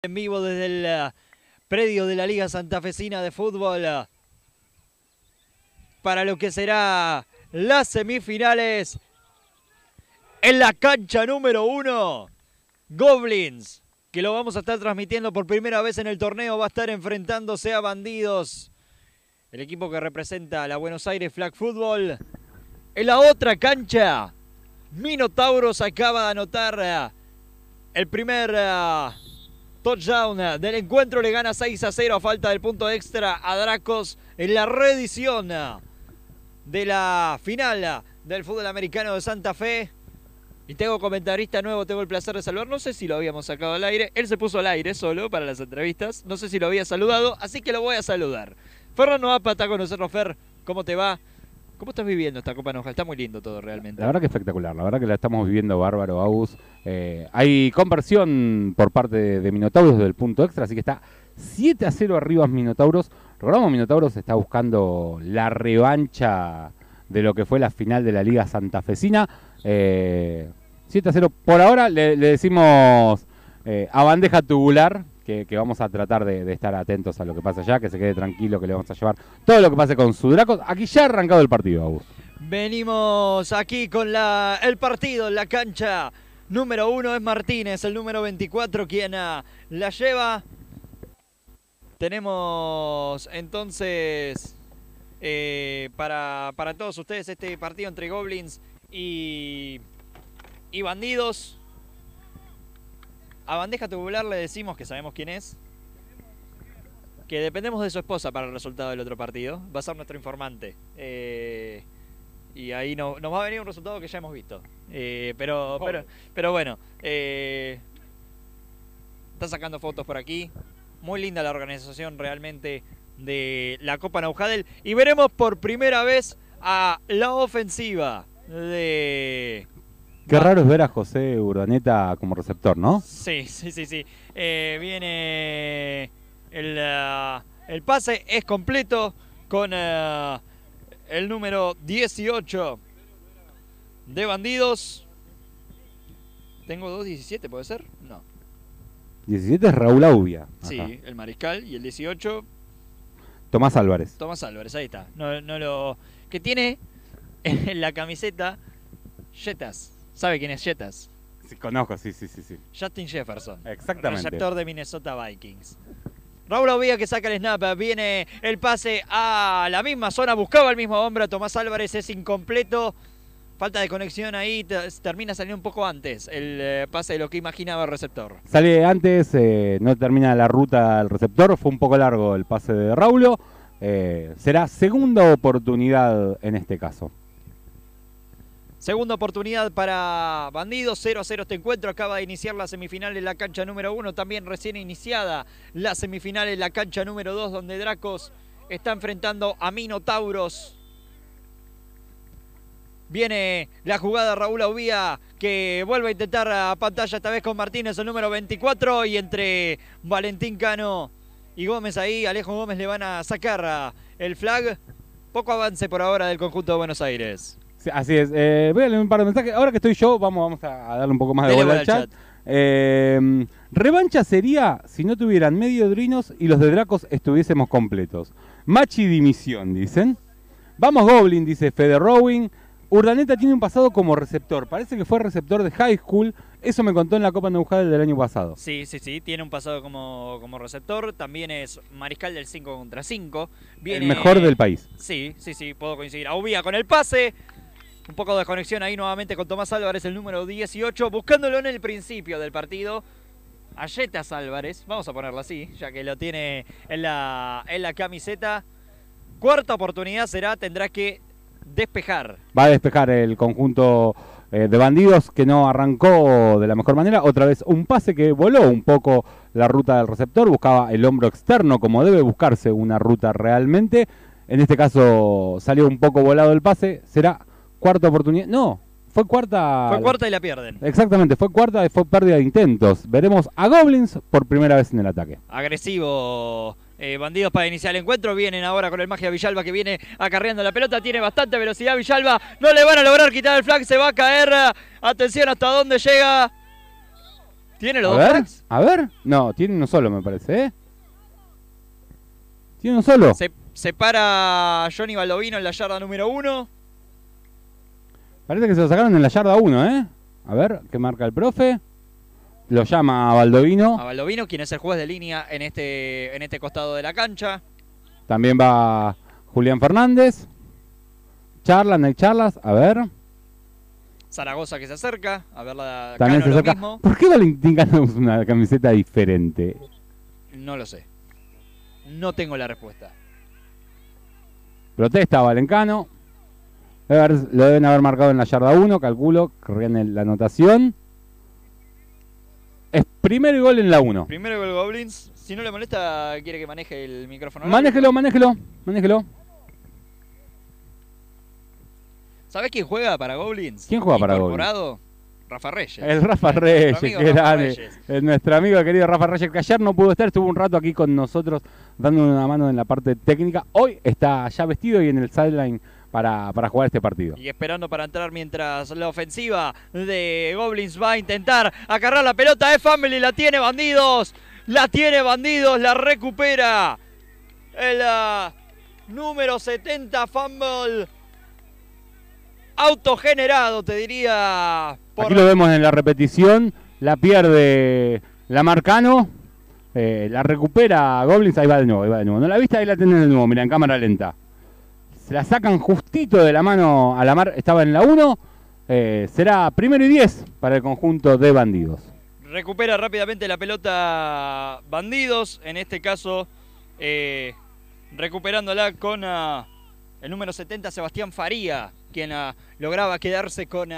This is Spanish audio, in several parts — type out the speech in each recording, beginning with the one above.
en vivo desde el predio de la Liga Santafesina de Fútbol para lo que será las semifinales en la cancha número 1. Goblins, que lo vamos a estar transmitiendo por primera vez en el torneo, va a estar enfrentándose a Bandidos, el equipo que representa a la Buenos Aires Flag Football. En la otra cancha, Minotauros acaba de anotar el primer touchdown del encuentro. Le gana 6-0 a falta del punto extra a Dracos en la reedición de la final del fútbol americano de Santa Fe. Y tengo comentarista nuevo, tengo el placer de saludar. No sé si lo habíamos sacado al aire. Él se puso al aire solo para las entrevistas. No sé si lo había saludado, así que lo voy a saludar. Fernando Apa está con nosotros. Fer, ¿cómo te va? ¿Cómo estás viviendo esta Copa Naujal? Está muy lindo todo realmente. La verdad que espectacular, la verdad que la estamos viviendo bárbaro, Agus. Hay conversión por parte de Minotauros del punto extra, así que está 7-0 arriba Minotauros. Recordamos, Minotauros está buscando la revancha de lo que fue la final de la Liga Santafesina. 7-0 por ahora, le decimos a bandeja tubular, que vamos a tratar de estar atentos a lo que pasa allá, que se quede tranquilo, que le vamos a llevar todo lo que pase con su Dracos. Aquí ya ha arrancado el partido, Agus. Venimos aquí con el partido en la cancha número 1. Es Martínez, el número 24, quien la lleva. Tenemos entonces para todos ustedes este partido entre Goblins y Bandidos. A bandeja tubular le decimos que sabemos quién es, que dependemos de su esposa para el resultado del otro partido. Va a ser nuestro informante. Y ahí nos va a venir un resultado que ya hemos visto. Pero bueno, está sacando fotos por aquí. Muy linda la organización realmente de la Copa Naujadel. Y veremos por primera vez a la ofensiva de... Qué raro es ver a José Urdaneta como receptor, ¿no? Sí. Viene el pase, es completo con el número 18 de Bandidos. Tengo 2-17, ¿puede ser? No. 17 es Raúl Aubia. Sí, Ajá. el mariscal. Y el 18... Tomás Álvarez. Tomás Álvarez, ahí está. Que tiene en la camiseta Jetas. ¿Sabe quién es Jetas? Sí, conozco, sí. Justin Jefferson. Exactamente. Receptor de Minnesota Vikings. Raúl Aubía que saca el snap. Viene el pase a la misma zona. Buscaba el mismo hombre. Tomás Álvarez es incompleto. Falta de conexión ahí. Termina saliendo un poco antes el pase de lo que imaginaba el receptor. Sale antes, no termina la ruta del receptor. Fue un poco largo el pase de Raúl. Será segunda oportunidad en este caso. Segunda oportunidad para Bandidos, 0-0 este encuentro. Acaba de iniciar la semifinal en la cancha número 1. También recién iniciada la semifinal en la cancha número 2, donde Dracos está enfrentando a Minotauros. Viene la jugada Raúl Aubía, que vuelve a intentar a pantalla esta vez con Martínez, el número 24. Y entre Valentín Cano y Gómez ahí, Alejo Gómez le van a sacar el flag. Poco avance por ahora del conjunto de Buenos Aires. Sí, así es. Voy a leer un par de mensajes. Ahora que estoy yo, vamos a darle un poco más de bola al chat. Revancha sería si no tuvieran mediodrinos y los de Dracos estuviésemos completos. Machi dimisión, dicen. Vamos Goblin, dice Fede Rowing. Urdaneta tiene un pasado como receptor. Parece que fue receptor de high school. Eso me contó en la Copa Naujadel del año pasado. Sí. Tiene un pasado como receptor. También es mariscal del 5 contra 5. El mejor del país. Sí, puedo coincidir. Aubía con el pase. Un poco de conexión ahí nuevamente con Tomás Álvarez, el número 18. Buscándolo en el principio del partido. A Jetas Álvarez. Vamos a ponerlo así, ya que lo tiene en la camiseta. Cuarta oportunidad tendrá que despejar. Va a despejar el conjunto de Bandidos, que no arrancó de la mejor manera. Otra vez un pase que voló un poco la ruta del receptor. Buscaba el hombro externo, como debe buscarse una ruta realmente. En este caso salió un poco volado el pase. Será cuarta oportunidad. No, fue cuarta. Fue cuarta y la pierden. Exactamente, fue cuarta y fue pérdida de intentos. Veremos a Goblins por primera vez en el ataque. Agresivo Bandidos para iniciar el encuentro. Vienen ahora con el Magia Villalba, que viene acarreando la pelota. Tiene bastante velocidad Villalba. No le van a lograr quitar el flag. Se va a caer. Atención hasta dónde llega. ¿Tiene los dos flags? A ver. No, tiene uno solo, me parece, ¿eh? Tiene uno solo. Se para Johnny Baldovino en la yarda número 1. Parece que se lo sacaron en la yarda 1, ¿eh? A ver, ¿qué marca el profe? Lo llama a Baldovino. A Baldovino, quien es el juez de línea en este costado de la cancha. También va Julián Fernández. Hay charlas, a ver. Zaragoza que se acerca, a ver la También Cano se acerca. lo mismo. ¿Por qué Valentín Cano usa una camiseta diferente? No lo sé. No tengo la respuesta. Protesta Valencano. Lo deben haber marcado en la yarda 1, calculo, corrían la anotación. Es primer gol en la 1. Primero gol Goblins. Si no le molesta, quiere que maneje el micrófono. Manéjelo. ¿Sabés quién juega para Goblins? ¿Quién juega para Goblins? Rafa Reyes. El Rafa Reyes, que era nuestro amigo querido Rafa Reyes, que ayer no pudo estar, estuvo un rato aquí con nosotros dando una mano en la parte técnica. Hoy está ya vestido y en el sideline para jugar este partido. Y esperando para entrar mientras la ofensiva de Goblins va a intentar agarrar la pelota de Family. La tiene Bandidos, la recupera el número 70, fumble autogenerado, te diría. Aquí lo vemos en la repetición, la pierde Lamarcano, la recupera Goblins, ahí va de nuevo. ¿No la viste? Ahí la tenés de nuevo, mira, en cámara lenta. Se la sacan justito de la mano a Lamar, estaba en la 1, será primero y 10 para el conjunto de Bandidos. Recupera rápidamente la pelota Bandidos, en este caso recuperándola con el número 70, Sebastián Faría, quien lograba quedarse con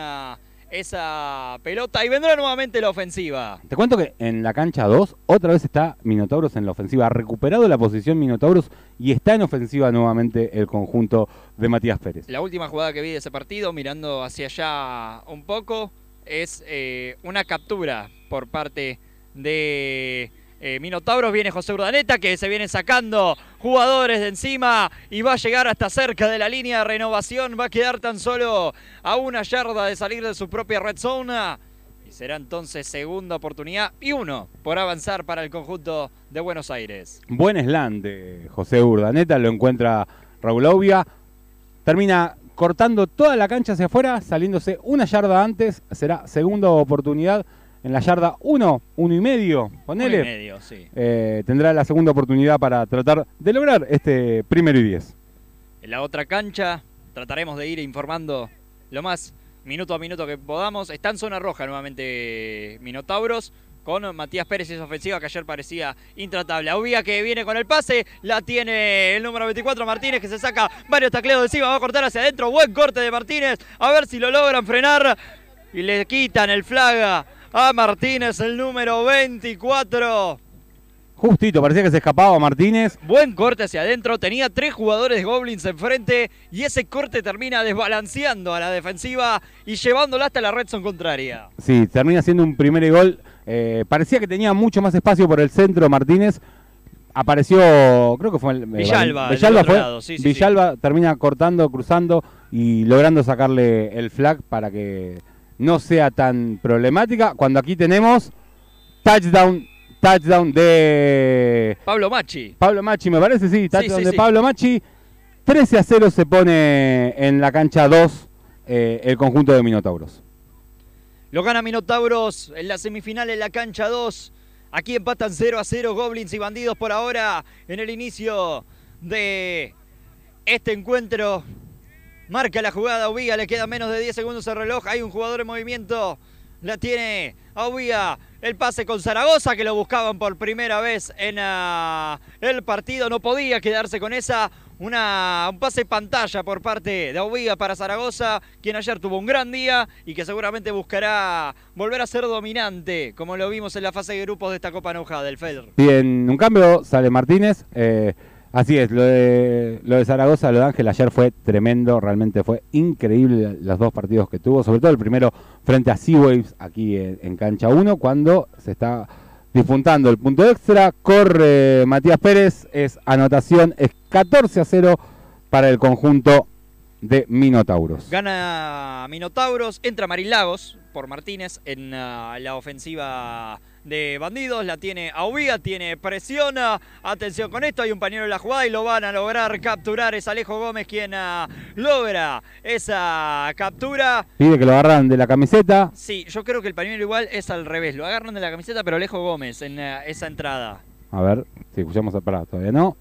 esa pelota, y vendrá nuevamente la ofensiva. Te cuento que en la cancha 2 otra vez está Minotauros en la ofensiva, ha recuperado la posición Minotauros y está en ofensiva nuevamente el conjunto de Matías Pérez. La última jugada que vi de ese partido, mirando hacia allá un poco, es una captura por parte de Minotauros. Viene José Urdaneta, que se viene sacando jugadores de encima y va a llegar hasta cerca de la línea de renovación. Va a quedar tan solo a una yarda de salir de su propia red zone. Y será entonces segunda oportunidad y 1 por avanzar para el conjunto de Buenos Aires. Buen slam de José Urdaneta, lo encuentra Raúl Aubia. Termina cortando toda la cancha hacia afuera, saliéndose una yarda antes. Será segunda oportunidad. En la yarda 1, 1,5, ponele. 1,5, sí. Tendrá la segunda oportunidad para tratar de lograr este primero y 10. En la otra cancha trataremos de ir informando lo más minuto a minuto que podamos. Está en zona roja nuevamente Minotauros, con Matías Pérez y esa ofensiva que ayer parecía intratable. Aubia, que viene con el pase, la tiene el número 24 Martínez, que se saca varios tacleos de encima, va a cortar hacia adentro. Buen corte de Martínez, a ver si lo logran frenar. Y le quitan el flag a Martínez, el número 24. Justito, parecía que se escapaba Martínez. Buen corte hacia adentro, tenía 3 jugadores de Goblins enfrente y ese corte termina desbalanceando a la defensiva y llevándola hasta la red zone contraria. Sí, termina siendo un primer gol. Parecía que tenía mucho más espacio por el centro Martínez. Apareció, creo que fue el Villalba, Villalba termina cortando, cruzando y logrando sacarle el flag para que no sea tan problemática. Cuando aquí tenemos touchdown de Pablo Macchi. Pablo Macchi, me parece, sí, touchdown de sí. Pablo Macchi. 13-0 se pone en la cancha 2 el conjunto de Minotauros. Lo gana Minotauros en la semifinal en la cancha 2. Aquí empatan 0-0 Goblins y Bandidos por ahora en el inicio de este encuentro. Marca la jugada Aubia, le queda menos de 10 segundos el reloj. Hay un jugador en movimiento. La tiene Aubia. El pase con Zaragoza, que lo buscaban por primera vez en el partido. No podía quedarse con esa. Un pase pantalla por parte de Aubia para Zaragoza, quien ayer tuvo un gran día y que seguramente buscará volver a ser dominante, como lo vimos en la fase de grupos de esta Copa Nauja del FEDER. Bien, un cambio, sale Martínez. Así es, lo de Zaragoza, lo de Ángel ayer fue tremendo, realmente fue increíble los 2 partidos que tuvo, sobre todo el primero frente a Seawaves aquí en cancha 1, cuando se está disputando el punto extra, corre Matías Pérez, es anotación, es 14-0 para el conjunto de Minotauros. Gana Minotauros, entra Marilagos por Martínez en la ofensiva de Bandidos, la tiene Aubía, tiene presiona, atención con esto, hay un pañuelo en la jugada y lo van a lograr capturar, es Alejo Gómez quien logra esa captura. Pide que lo agarran de la camiseta. Sí, yo creo que el pañuelo igual es al revés, lo agarran de la camiseta pero Alejo Gómez en esa entrada. A ver, si escuchamos a parar, todavía no.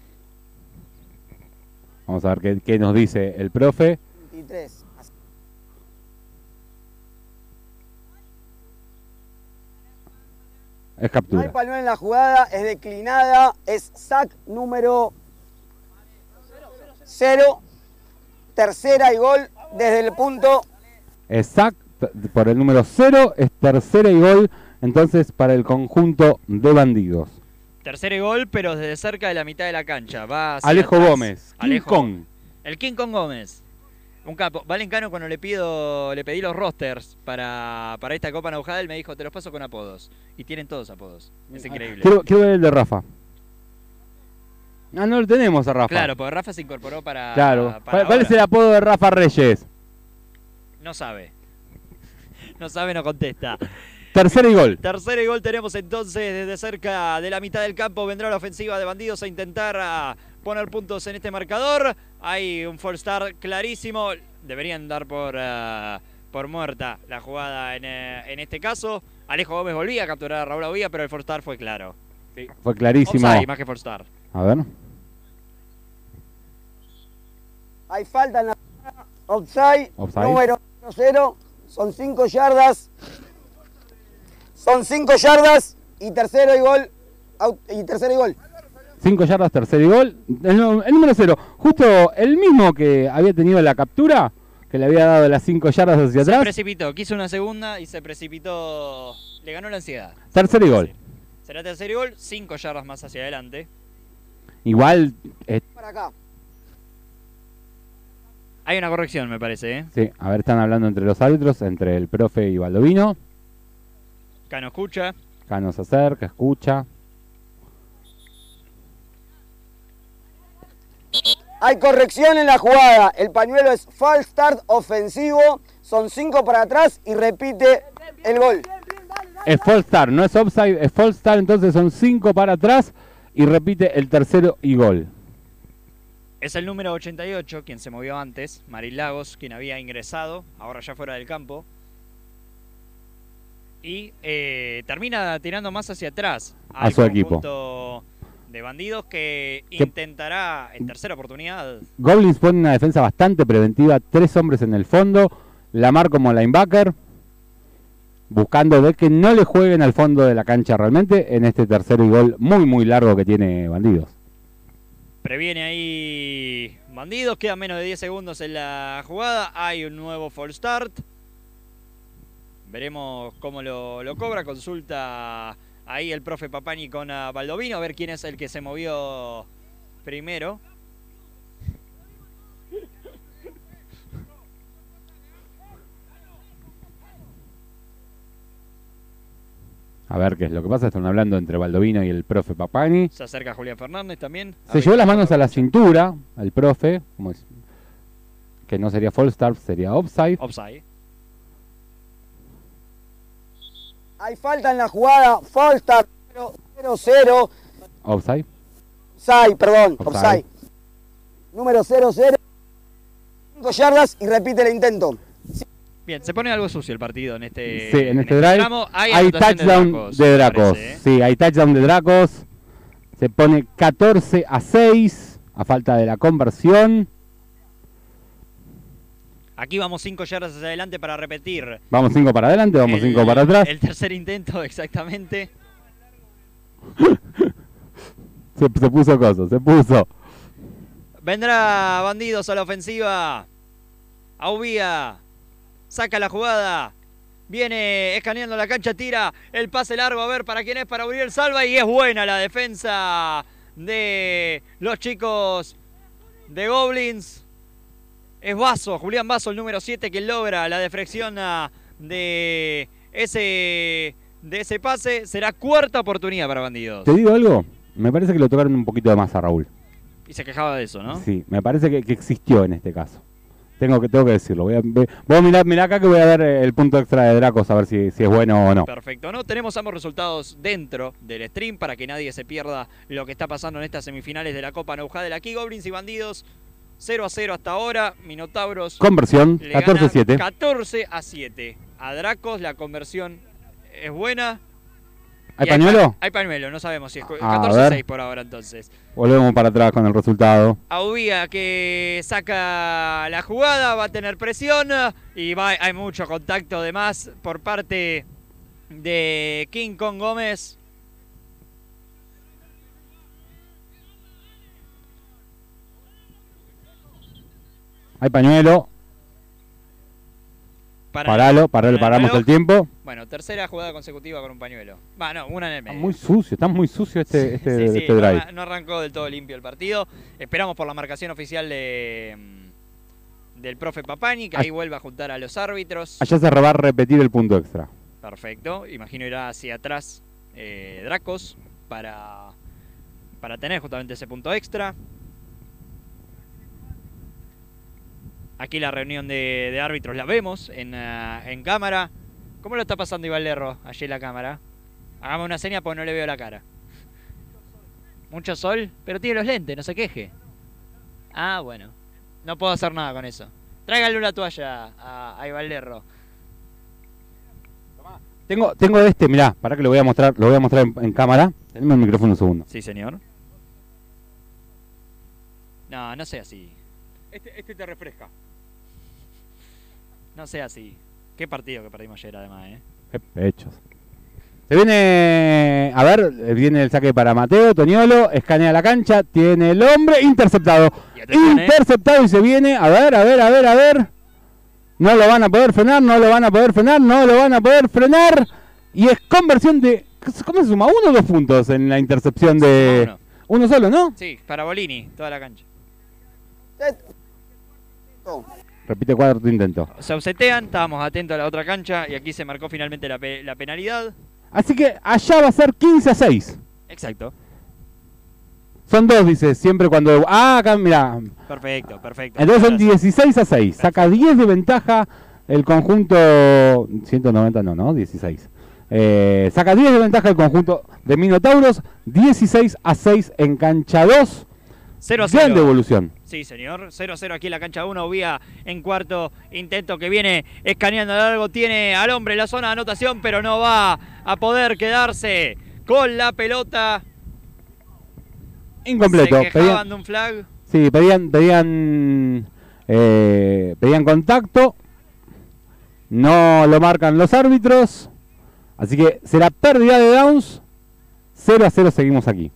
Vamos a ver qué nos dice el profe. 23. Es No hay captura. pañuelo en la jugada, es declinada, es sac número 0, tercera y gol desde el punto. Es sac por el número 0, es tercera y gol, entonces para el conjunto de Bandidos. Tercer gol, pero desde cerca de la mitad de la cancha. Va hacia Alejo atrás. Gómez, King Alejo. Kong. El King Kong Gómez. Un capo. Valencano, cuando le pedí los rosters para esta Copa Naujada, él me dijo, te los paso con apodos. Y tienen todos apodos. Es increíble. Quiero ver el de Rafa. Ah, no lo tenemos a Rafa. Claro, porque Rafa se incorporó para. Claro. para ¿Cuál es el ahora. apodo de Rafa Reyes? No sabe. No sabe, no contesta. Tercera y gol. Tercer gol tenemos entonces desde cerca de la mitad del campo. Vendrá la ofensiva de Bandidos a intentar poner puntos en este marcador. Hay un false start clarísimo. Deberían dar por muerta la jugada en este caso. Alejo Gómez volvía a capturar a Raúl Aubía, pero el false start fue claro. Sí, fue clarísimo. Offside más que false start. A ver. Hay falta en la jugada, offside, Offside. número 0, son 5 yardas. Son 5 yardas y tercero y gol. Y tercero y gol. 5 yardas, tercera y gol. El número 0, justo el mismo que había tenido la captura, que le había dado las 5 yardas hacia Se atrás. precipitó, quiso una segunda y se precipitó. Le ganó la ansiedad. Tercer y gol. Será tercer y gol, 5 yardas más hacia adelante. Igual, Para acá. Hay una corrección, me parece, ¿eh? sí, a ver, están hablando entre los árbitros, entre el profe y Baldovino. Cano escucha. Cano se acerca, escucha. Hay corrección en la jugada. El pañuelo es false start ofensivo. Son 5 para atrás y repite el gol. Es false start, no es offside, es false start, entonces son 5 para atrás y repite el tercero y gol. Es el número 88, quien se movió antes, Maril Lagos, quien había ingresado, ahora ya fuera del campo. Y termina tirando más hacia atrás al su equipo. conjunto de Bandidos que intentará en tercera oportunidad. Goblins pone una defensa bastante preventiva, 3 hombres en el fondo, Lamar como linebacker, buscando de que no le jueguen al fondo de la cancha realmente en este tercero y gol muy largo que tiene Bandidos. Previene ahí Bandidos, quedan menos de 10 segundos en la jugada, hay un nuevo false start. Veremos cómo lo cobra, consulta ahí el profe Papani con Baldovino, a ver quién es el que se movió primero. A ver qué es lo que pasa, están hablando entre Baldovino y el profe Papani. Se acerca Julián Fernández también. Se llevó las manos a la cintura al profe, como es, que no sería false start, sería offside. Offside. Hay falta en la jugada. False start 0-0. Offside. Offside, perdón. Offside. Offside. Número 0-0. 5 yardas y repite el intento. Bien, se pone algo sucio el partido en este, Sí, en este drive tramo. Hay touchdown anotación de me Dracos. parece, ¿eh? Sí, hay touchdown de Dracos. Se pone 14-6 a falta de la conversión. Aquí vamos 5 yardas hacia adelante para repetir. Vamos 5 para adelante, vamos 5 para atrás. El tercer intento, exactamente. Se puso coso, se puso. Vendrá Bandidos a la ofensiva. Aubía saca la jugada. Viene escaneando la cancha, tira el pase largo. A ver para quién es, para Uriel Salva. Y es buena la defensa de los chicos de Goblins. Es Basso, Julián Basso, el número 7, que logra la deflexión de ese pase. Será cuarta oportunidad para Bandidos. ¿Te digo algo? Me parece que lo tocaron un poquito de más a Raúl. Y se quejaba de eso, ¿no? Sí, me parece que existió en este caso. Tengo que decirlo. Vos mirá acá que voy a ver el punto extra de Dracos a ver si es bueno o no. Perfecto, ¿no? Tenemos ambos resultados dentro del stream para que nadie se pierda lo que está pasando en estas semifinales de la Copa Naujadel. Aquí Goblins y Bandidos 0-0 hasta ahora. Minotauros Conversión 14-7. 14-7. A Dracos la conversión es buena. ¿Hay pañuelo? Hay pañuelo, no sabemos si es A 14-6 por ahora entonces. Volvemos para atrás con el resultado. Aubía que saca la jugada, va a tener presión y hay mucho contacto además por parte de King Kong Gómez. Hay pañuelo. Paramos el tiempo. Bueno, tercera jugada consecutiva con un pañuelo. No, una en el medio. Está muy sucio este sí, drive. No arrancó del todo limpio el partido. Esperamos por la marcación oficial del profe Papani, que ahí vuelva a juntar a los árbitros. Allá se va a repetir el punto extra. Perfecto. Imagino irá hacia atrás Dracos para tener justamente ese punto extra. Aquí la reunión de árbitros la vemos en cámara. ¿Cómo lo está pasando Iván Lerro allí en la cámara? Hagamos una seña porque no le veo la cara. Mucho sol, pero tiene los lentes, no se queje. Ah, bueno. No puedo hacer nada con eso. Tráigale una toalla a Iván Lerro. Tengo mirá, para que lo voy a mostrar en cámara. Teneme el micrófono un segundo. Sí, señor. No sea así. Este te refresca. No sea así. Qué partido que perdimos ayer además, Qué pechos. Se viene, viene el saque para Mateo, Toniolo, escanea la cancha, tiene el hombre, interceptado. Interceptado y se viene, a ver. No lo van a poder frenar. Y es conversión de, ¿cómo se suma? ¿1 o 2 puntos en la intercepción de... Uno solo, ¿no? Sí, para Bolini, toda la cancha. Repite cuarto intento. Se ausetean, estábamos atentos a la otra cancha y aquí se marcó finalmente la penalidad. Así que allá va a ser 15-6. Exacto. Son 2, dice, siempre cuando... acá, mirá. Perfecto. Entonces son 16-6. Saca 10 de ventaja el conjunto... 190 no, 16. Saca 10 de ventaja el conjunto de Minotauros. 16-6 en cancha 2. 0-0. Gran devolución. Sí, señor. 0-0 aquí en la cancha 1. Ubía en cuarto intento que viene escaneando a largo. Tiene al hombre en la zona de anotación, pero no va a poder quedarse con la pelota. Incompleto. Se quejaban de un flag. Sí, pedían contacto. No lo marcan los árbitros. Así que será pérdida de downs. 0-0 seguimos aquí.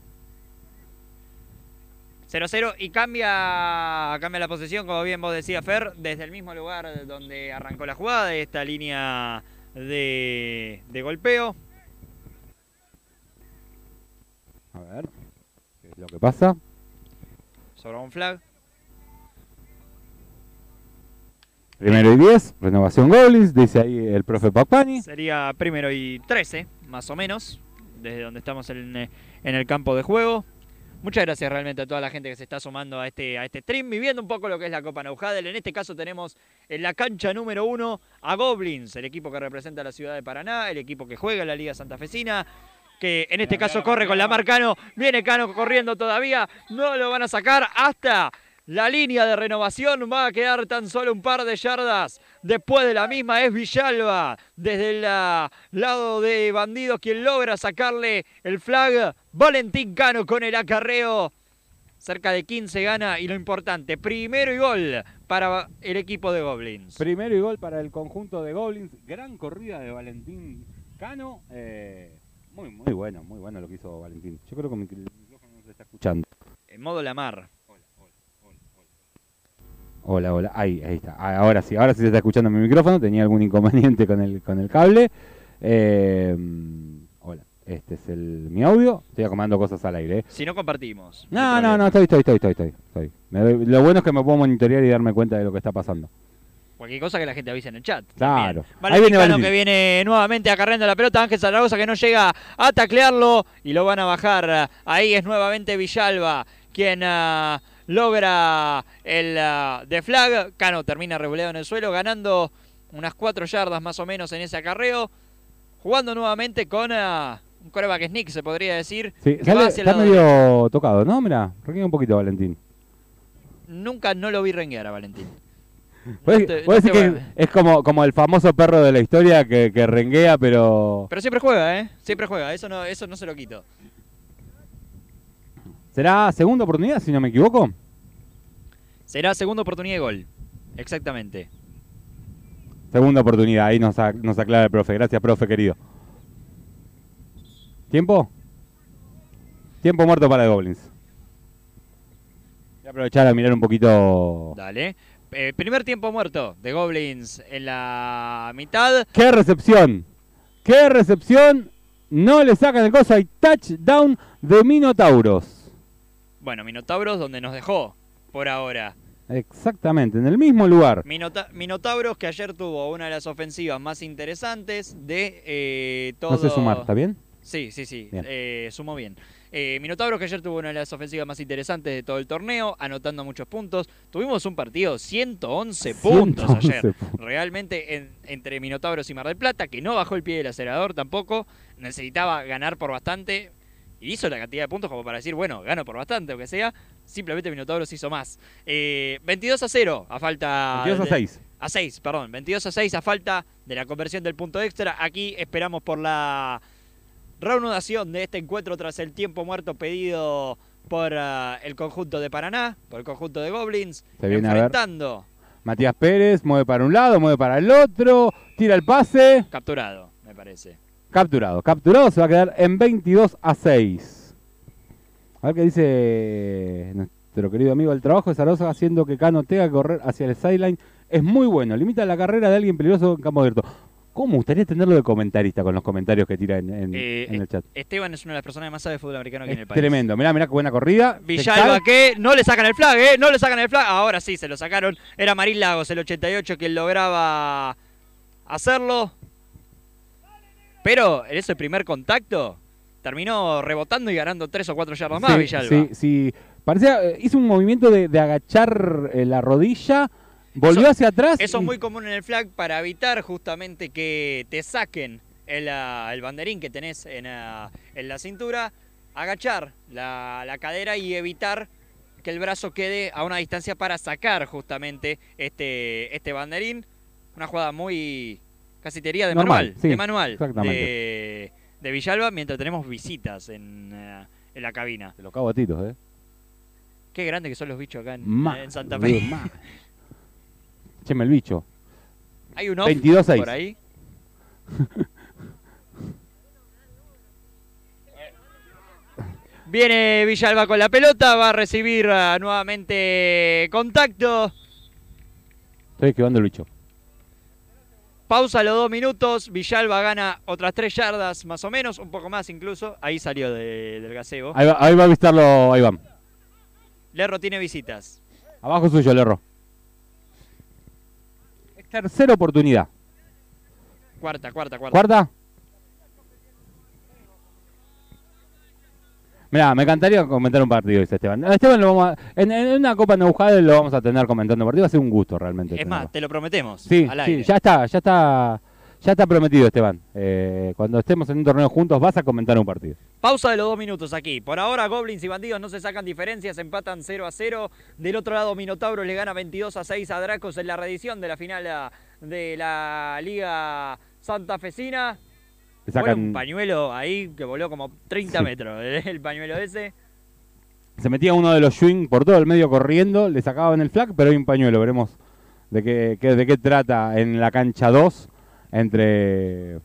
0-0 y cambia la posesión, como bien vos decías, Fer, desde el mismo lugar donde arrancó la jugada, de esta línea de golpeo. A ver, ¿qué es lo que pasa? Sobre un flag. Primero y 10, renovación Goblins, dice ahí el profe Papani. Sería primero y 13, más o menos, desde donde estamos en el campo de juego. Muchas gracias realmente a toda la gente que se está sumando a este stream, viviendo un poco lo que es la Copa Naujadel. En este caso tenemos en la cancha número 1 a Goblins, el equipo que representa a la ciudad de Paraná, el equipo que juega en la Liga Santafesina, que en este caso corre con la mar Cano. Viene Cano corriendo todavía, no lo van a sacar hasta la línea de renovación. Va a quedar tan solo un par de yardas después de la misma. Es Villalba desde el lado de Bandidos quien logra sacarle el flag. Valentín Cano con el acarreo. Cerca de 15 gana y lo importante, primero y gol para el equipo de Goblins. Primero y gol para el conjunto de Goblins. Gran corrida de Valentín Cano. Muy bueno lo que hizo Valentín. Yo creo que el micrófono no se está escuchando. En modo Lamar. Hola, ahí está. Ahora sí se está escuchando mi micrófono. Tenía algún inconveniente con el cable. Hola, este es mi audio. Estoy acomodando cosas al aire. Si no compartimos. No, estoy. Lo bueno es que me puedo monitorear y darme cuenta de lo que está pasando. Cualquier cosa que la gente avise en el chat. Claro. Ahí viene Valentín que viene nuevamente acarreando la pelota. Ángel Zaragoza que no llega a taclearlo y lo van a bajar. Ahí es nuevamente Villalba quien logra el de flag. Cano termina revoleado en el suelo, ganando unas 4 yardas más o menos en ese acarreo. Jugando nuevamente con un quarterback sneak, se podría decir. Sí, que va hacia el está lado medio derecho. tocado, ¿no? Mirá, requiere un poquito, Valentín. Nunca no lo vi renguear a Valentín. Vos No te decís que voy a- es como el famoso perro de la historia que renguea, pero... Pero siempre juega, ¿eh? Siempre juega, eso no se lo quito. ¿Será segunda oportunidad, si no me equivoco? Será segunda oportunidad de gol. Exactamente. Segunda oportunidad, ahí nos aclara el profe. Gracias, profe querido. ¿Tiempo? Tiempo muerto para The Goblins. Voy a aprovechar a mirar un poquito... Dale. Primer tiempo muerto de Goblins en la mitad. ¡Qué recepción! ¡Qué recepción! No le sacan el coso. Hay touchdown de Minotauros. Bueno, Minotauros donde nos dejó por ahora. Exactamente, en el mismo lugar. Minotauros que ayer tuvo una de las ofensivas más interesantes de todo... No sé sumar, ¿está bien? Sí. Bien. Sumó bien. Minotauros que ayer tuvo una de las ofensivas más interesantes de todo el torneo, anotando muchos puntos. Tuvimos un partido 111 puntos 111 ayer. puntos. Realmente entre Minotauros y Mar del Plata, que no bajó el pie del acelerador tampoco. Necesitaba ganar por bastante. Y hizo la cantidad de puntos como para decir, bueno, gano por bastante, o que sea. Simplemente Minotauros hizo más. 22-0 a falta... 22-6. A 6, perdón. 22-6 a falta de la conversión del punto extra. Aquí esperamos por la reanudación de este encuentro tras el tiempo muerto pedido por el conjunto de Paraná, por el conjunto de Goblins, Se viene a ver. enfrentando. Matías Pérez mueve para un lado, mueve para el otro, tira el pase, Capturado, me parece. capturado. Capturado, se va a quedar en 22-6. A ver qué dice nuestro querido amigo. El trabajo de Zaragoza haciendo que Cano tenga que correr hacia el sideline es muy bueno. Limita la carrera de alguien peligroso en campo abierto. ¿Cómo me gustaría tenerlo de comentarista con los comentarios que tira en el chat? Esteban es una de las personas que más sabe de fútbol americano aquí en el Es país. tremendo. Mirá qué buena corrida. Villalba que no le sacan el flag, no le sacan el flag. Ahora sí, se lo sacaron. Era Marín Lagos, el 88, quien lograba hacerlo. Pero en ese primer contacto terminó rebotando y ganando 3 o 4 yardas más Villalba. Sí. Parecía, hizo un movimiento de agachar la rodilla, volvió Eso- hacia atrás. Eso es y- muy común en el flag para evitar justamente que te saquen el banderín que tenés en la cintura, agachar la cadera y evitar que el brazo quede a una distancia para sacar justamente este banderín. Una jugada muy, casi te diría de Normal, manual, sí, de manual exactamente. de Villalba mientras tenemos visitas en la cabina. Se lo cago a tiros, Qué grande que son los bichos acá Ma, en Santa boludo, Fe. ma. Cheme el bicho. Hay un off 22-6. por ahí. Viene Villalba con la pelota, va a recibir nuevamente contacto. Estoy esquivando el bicho. Pausa los 2 minutos. Villalba gana otras 3 yardas más o menos, un poco más incluso. Ahí salió del gazebo. Ahí va a visitarlo, ahí va. Lerro tiene visitas. Abajo suyo, Lerro. Es tercera oportunidad. Cuarta. ¿Cuarta? Mirá, me encantaría comentar un partido, dice Esteban. Esteban, lo vamos en una Copa Neujade lo vamos a tener comentando un partido. Va a ser un gusto realmente. Es más, tenerlo. te lo prometemos. Sí, al aire. sí, ya está prometido, Esteban. Cuando estemos en un torneo juntos vas a comentar un partido. Pausa de los 2 minutos aquí. Por ahora, Goblins y Bandidos no se sacan diferencias, empatan 0-0. Del otro lado, Minotauro le gana 22-6 a Dracos en la reedición de la final de la Liga Santafesina. Le Fue sacan- un pañuelo ahí que voló como 30 Sí. metros, el pañuelo ese. Se metía uno de los swing por todo el medio corriendo, le sacaban el flag, pero hay un pañuelo. Veremos de qué trata en la cancha 2 entre...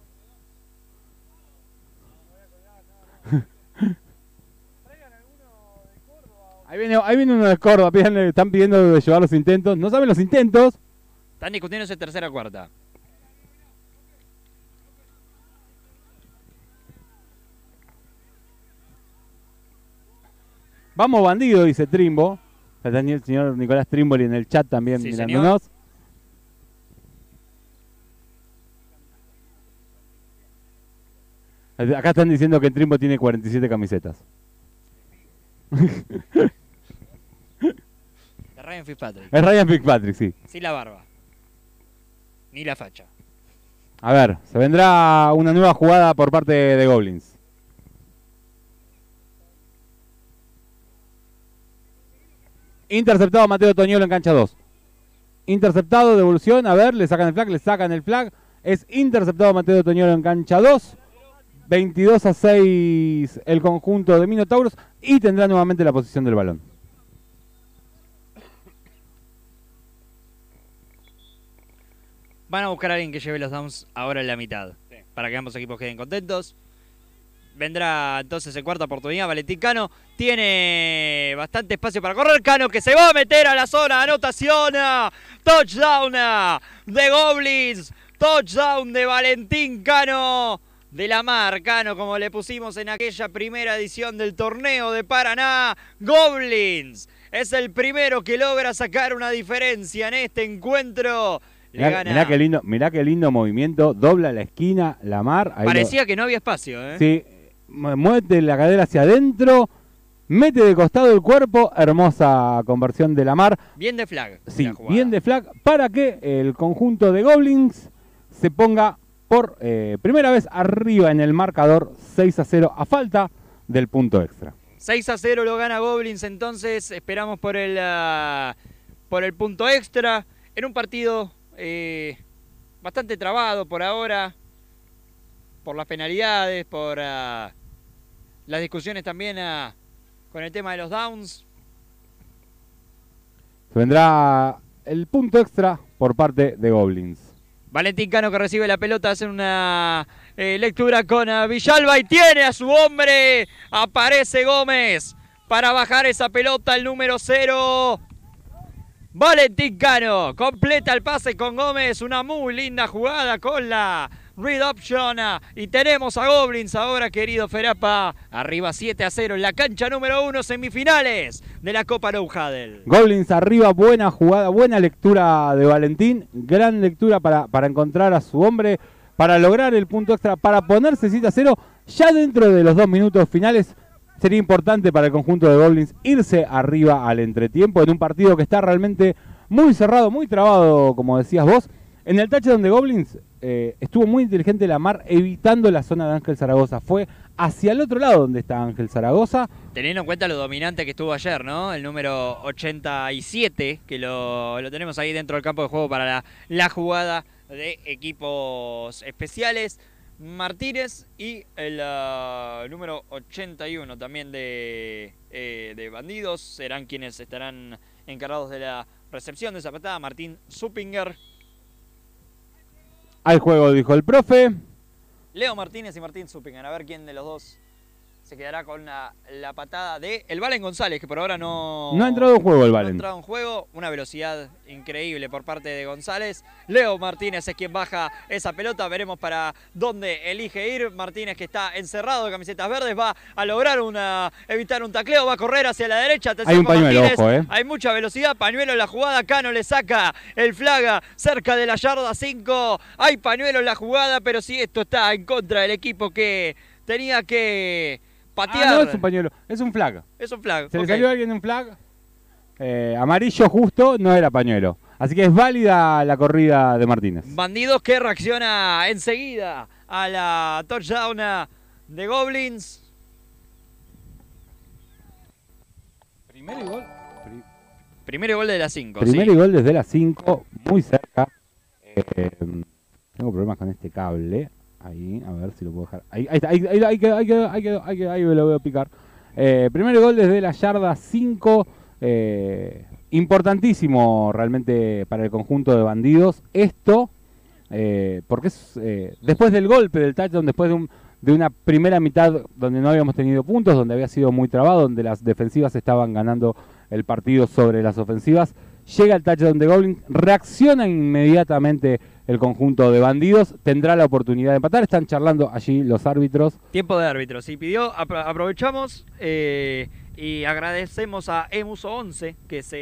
Ahí viene uno de Córdoba, están pidiendo de llevar los intentos. No saben los intentos. Están discutiendo ese tercera cuarta. Vamos bandido, dice Trimbo. Está el señor Nicolás Trimboli en el chat también Sí, mirándonos. Acá están diciendo que Trimbo tiene 47 camisetas. Ryan Fitzpatrick. Es Ryan Fitzpatrick, sí. Sin la barba. Ni la facha. A ver, se vendrá una nueva jugada por parte de Goblins. Interceptado Mateo Toñolo en cancha 2. Interceptado, devolución, a ver, le sacan el flag. Es interceptado Mateo Toñolo en cancha 2. 22-6 el conjunto de Minotauros y tendrá nuevamente la posición del balón. Van a buscar a alguien que lleve los downs ahora en la mitad. Sí. Para que ambos equipos queden contentos. Vendrá entonces en cuarta oportunidad Valentín Cano. Tiene bastante espacio para correr. Cano que se va a meter a la zona de anotación. Touchdown de Goblins. Touchdown de Valentín Cano. De la Mar Cano, como le pusimos en aquella primera edición del torneo de Paraná. Goblins es el primero que logra sacar una diferencia en este encuentro. Mirá qué lindo movimiento. Dobla la esquina, la Mar. Parecía que no había espacio, ¿eh? Sí, mueve la cadera hacia adentro, mete de costado el cuerpo. Hermosa conversión de la Mar. Bien de flag. Sí, bien de flag para que el conjunto de Goblins se ponga por primera vez arriba en el marcador 6-0 a falta del punto extra. 6-0 lo gana Goblins, entonces esperamos por el punto extra en un partido bastante trabado por ahora, por las penalidades, por las discusiones también con el tema de los downs. Vendrá el punto extra por parte de Goblins. Valentín Cano que recibe la pelota, hace una lectura con Villalba y tiene a su hombre. Aparece Gómez para bajar esa pelota, el número 0. Valentín Cano completa el pase con Gómez, una muy linda jugada con la read option. Y tenemos a Goblins ahora, querido Ferapa, arriba 7-0 en la cancha número 1, semifinales de la Copa No Huddle. Goblins arriba, buena jugada, buena lectura de Valentín, gran lectura para encontrar a su hombre, para lograr el punto extra, para ponerse 7-0 ya dentro de los 2 minutos finales. Sería importante para el conjunto de Goblins irse arriba al entretiempo en un partido que está realmente muy cerrado, muy trabado, como decías vos. En el touchdown de Goblins estuvo muy inteligente la Mar evitando la zona de Ángel Zaragoza. Fue hacia el otro lado donde está Ángel Zaragoza. Teniendo en cuenta lo dominante que estuvo ayer, ¿no? El número 87, que lo tenemos ahí dentro del campo de juego para la jugada de equipos especiales. Martínez y el número 81 también de Bandidos serán quienes estarán encargados de la recepción de esa patada. Martín Suppinger. Al juego, dijo el profe. Leo Martínez y Martín Suppinger. A ver quién de los dos se quedará con la patada de el Valen González, que por ahora no ha entrado en juego el Valen. No ha entrado en juego, una velocidad increíble por parte de González. Leo Martínez es quien baja esa pelota, veremos para dónde elige ir. Martínez, que está encerrado de camisetas verdes, va a lograr evitar un tacleo, va a correr hacia la derecha. Hay un pañuelo, Martínez. ojo, Hay mucha velocidad, pañuelo en la jugada, Cano le saca el flag cerca de la yarda 5. Hay pañuelo en la jugada, pero sí, esto está en contra del equipo que tenía que patear. No es un pañuelo, es un flag. Es un flag. Se le salió a alguien un flag. Amarillo justo, no era pañuelo. Así que es válida la corrida de Martínez. Bandidos que reacciona enseguida a la touchdown de Goblins. Primer gol de las 5. Primer gol desde las 5, muy cerca. Tengo problemas con este cable. Ahí, a ver si lo puedo dejar. Ahí lo voy a picar. Primer gol desde la yarda 5. Importantísimo realmente para el conjunto de Bandidos. Esto, porque es después del golpe del touchdown, después de una primera mitad donde no habíamos tenido puntos, donde había sido muy trabado, donde las defensivas estaban ganando el partido sobre las ofensivas. Llega el touchdown de Goblins, reacciona inmediatamente el conjunto de Bandidos, tendrá la oportunidad de empatar. Están charlando allí los árbitros. Tiempo de árbitros, sí, pidió, aprovechamos y agradecemos a Emuso11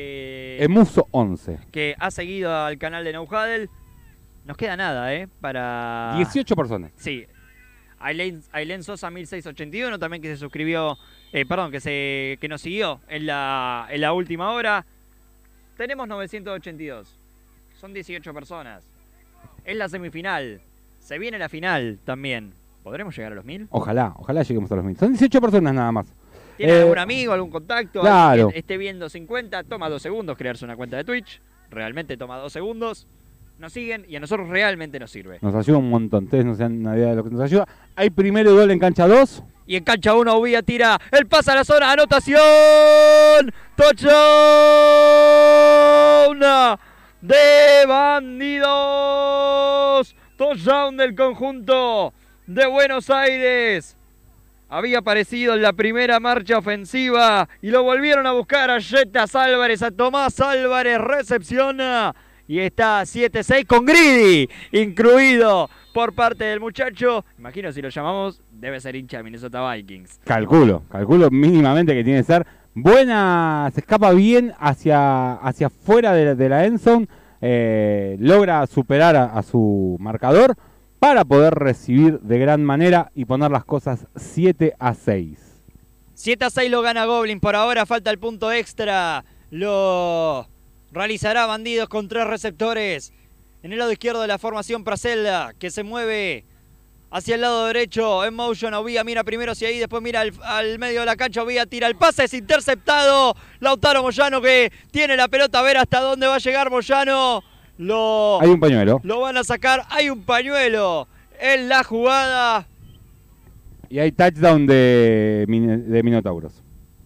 que ha seguido al canal de No Huddle. Nos queda nada, para 18 personas. Sí. Ailén Sosa 1681 también que se suscribió, que nos siguió en la última hora. Tenemos 982. Son 18 personas. Es la semifinal. Se viene la final también. ¿Podremos llegar a los 1000? Ojalá lleguemos a los 1000. Son 18 personas nada más. ¿Tienen algún amigo, algún contacto? Claro. Alguien que esté viendo 50. Toma 2 segundos crearse una cuenta de Twitch. Realmente toma 2 segundos. Nos siguen y a nosotros realmente nos sirve. Nos ayuda un montón. Ustedes no se dan una idea de lo que nos ayuda. Hay primero gol en cancha 2. Y en cancha 1 Ubía tira el pase a la zona. ¡Anotación! ¡Touchdown! De Bandidos. Touchdown del conjunto de Buenos Aires. Había aparecido en la primera marcha ofensiva y lo volvieron a buscar a Yetas Álvarez, a Tomás Álvarez, recepciona y está 7-6 con Greedy, incluido por parte del muchacho. Imagino si lo llamamos, debe ser hincha de Minnesota Vikings. Calculo mínimamente que tiene que ser buena, se escapa bien hacia fuera de la end zone, logra superar a su marcador para poder recibir de gran manera y poner las cosas 7-6. 7-6 lo gana Goblin, por ahora falta el punto extra, lo realizará Bandidos con 3 receptores. En el lado izquierdo de la formación Pracelda, que se mueve hacia el lado derecho, en motion, Ovía mira primero hacia ahí, después mira al medio de la cancha, Ovía tira el pase, es interceptado, Lautaro Moyano que tiene la pelota, a ver hasta dónde va a llegar Moyano. Hay un pañuelo. Lo van a sacar, hay un pañuelo en la jugada. Y hay touchdown de Minotauros.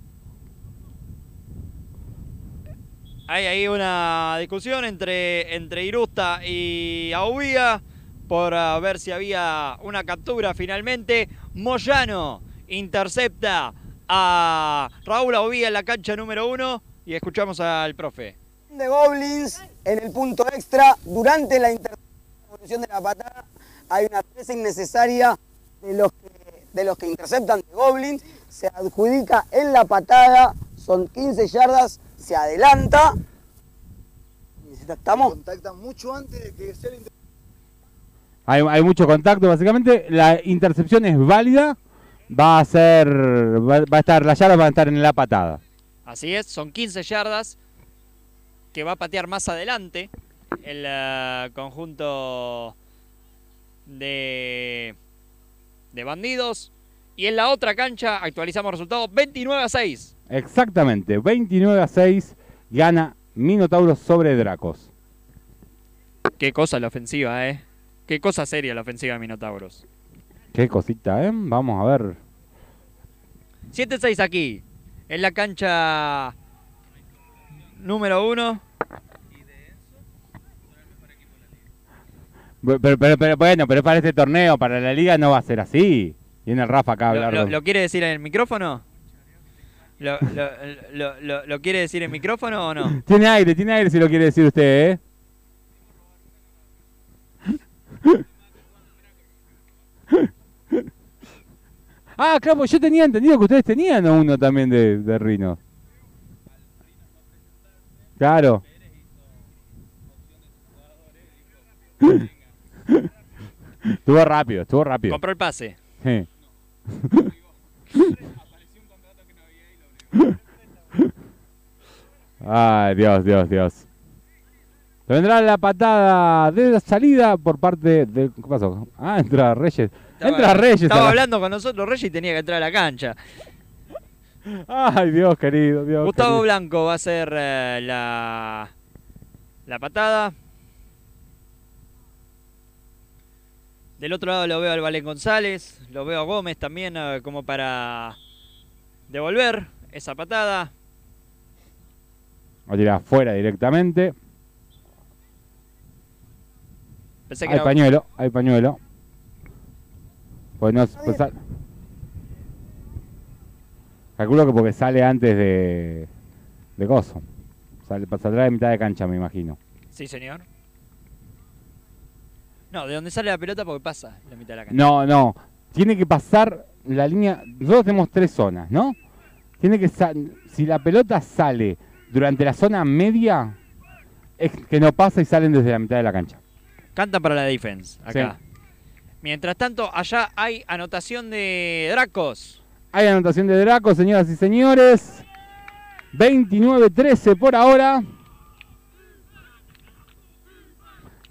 Hay ahí una discusión entre Irusta y Aubía por ver si había una captura finalmente. Moyano intercepta a Raúl Aubía en la cancha número 1 y escuchamos al profe. De Goblins en el punto extra, durante la intercepción de la patada, hay una presa innecesaria de los que interceptan de Goblins, se adjudica en la patada, son 15 yardas, se adelanta. ¿Estamos? Contactan mucho antes de que sea la intercepción. Hay mucho contacto, básicamente. La intercepción es válida. Va a estar, las yardas van a estar en la patada. Así es, son 15 yardas que va a patear más adelante el conjunto de Bandidos. Y en la otra cancha actualizamos resultados 29-6. Exactamente, 29-6 gana Minotauros sobre Dracos. Qué cosa la ofensiva, ¿eh? Qué cosa seria la ofensiva de Minotauros. Qué cosita, ¿eh? Vamos a ver. 7-6 aquí, en la cancha número 1. Pero bueno, pero para este torneo, para la liga no va a ser así. Viene el Rafa acá a hablar. ¿Lo quiere decir en el micrófono? ¿Lo quiere decir en micrófono o no? Tiene aire si lo quiere decir usted, ¿eh? Ah, claro, pues yo tenía entendido que ustedes tenían uno también de Rino. Claro. Estuvo rápido. Compró el pase. Sí. Ay, Dios. Vendrá la patada de salida por parte de... ¿Qué pasó? Ah, entra Reyes. Estaba hablando con nosotros Reyes y tenía que entrar a la cancha. Ay, Dios querido, Gustavo querido. Blanco va a ser la patada. Del otro lado lo veo al Valen González, lo veo a Gómez también como para devolver esa patada. Va a tirar afuera directamente. Pensé que Hay pañuelo. Pues no, calculo que porque sale antes de gozo. Saldrá de mitad de cancha, me imagino. Sí, señor. No, de donde sale la pelota porque pasa la mitad de la cancha. No. Tiene que pasar la línea. Nosotros tenemos 3 zonas, ¿no? Tiene que si la pelota sale durante la zona media, es que no pasa y salen desde la mitad de la cancha. Canta para la defense, acá. Sí. Mientras tanto, allá hay anotación de Dracos. Hay anotación de Dracos, señoras y señores. 29-13 por ahora.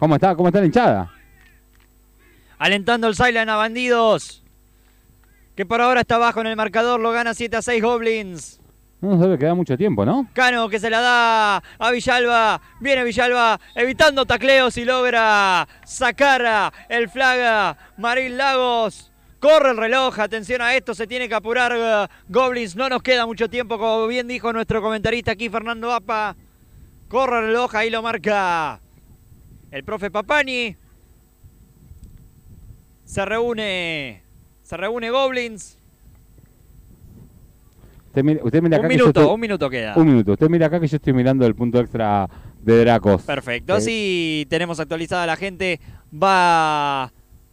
¿Cómo está la hinchada? Alentando el Silent a Bandidos, que por ahora está abajo en el marcador, lo gana 7-6 Goblins. No nos debe quedar mucho tiempo, ¿no? Cano que se la da a Villalba. Viene Villalba evitando tacleos y logra sacar el flag. Marín Lagos. Corre el reloj. Atención a esto. Se tiene que apurar Goblins. No nos queda mucho tiempo. Como bien dijo nuestro comentarista aquí, Fernando Apa. Corre el reloj. Ahí lo marca el profe Papani. Se reúne Goblins. Usted mira acá Un minuto queda. Un minuto. Usted mira acá que yo estoy mirando el punto extra de Dracos. Perfecto. Así tenemos actualizada la gente. Va.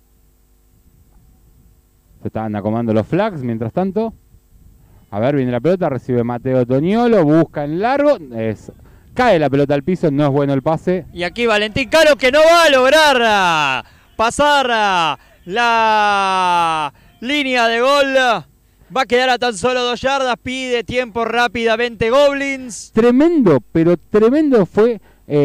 Se estaban acomodando los flags mientras tanto. A ver, viene la pelota, recibe Mateo Toniolo, busca en largo. Cae la pelota al piso, no es bueno el pase. Y aquí Valentín Cano que no va a lograr pasar la línea de gol. Va a quedar a tan solo 2 yardas, pide tiempo rápidamente Goblins. Tremendo, pero tremendo fue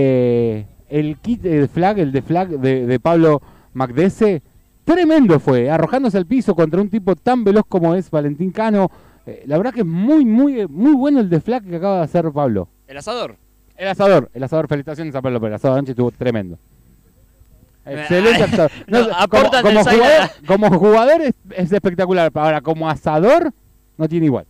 el kit de flag, el de flag de Pablo Macdese. Tremendo fue, arrojándose al piso contra un tipo tan veloz como es Valentín Cano. La verdad que es muy bueno el de flag que acaba de hacer Pablo. El asador. El asador, felicitaciones a Pablo, pero el asador anoche estuvo tremendo. Excelente asador. No, como jugador es espectacular. Ahora, como asador, no tiene igual.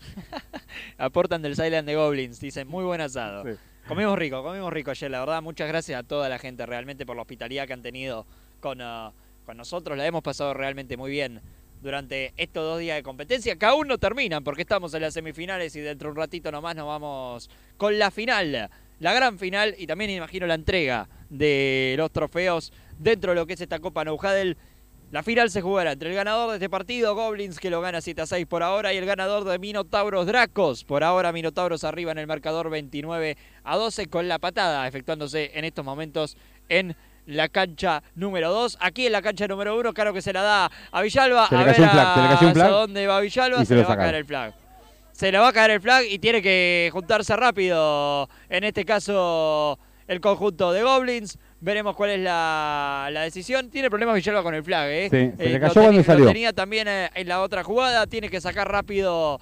Aportan del Silent de Goblins, dicen muy buen asado. Sí. Comimos rico ayer, la verdad. Muchas gracias a toda la gente realmente por la hospitalidad que han tenido con nosotros. La hemos pasado realmente muy bien durante estos 2 días de competencia, que aún no terminan porque estamos en las semifinales y dentro de un ratito nomás nos vamos con la final. La gran final y también imagino la entrega de los trofeos dentro de lo que es esta Copa Neujadel. La final se jugará entre el ganador de este partido, Goblins, que lo gana 7-6 por ahora, y el ganador de Minotauros Dracos. Por ahora Minotauros arriba en el marcador 29-12 con la patada efectuándose en estos momentos en la cancha número 2. Aquí en la cancha número 1, claro que se la da a Villalba. Se le cayó un flag. ¿A dónde va Villalba? Se le va a caer el flag. Se le va a caer el flag y tiene que juntarse rápido, en este caso, el conjunto de Goblins. Veremos cuál es la decisión. Tiene problemas Villalba con el flag, ¿eh? Sí, se le cayó cuando salió. Lo tenía también en la otra jugada. Tiene que sacar rápido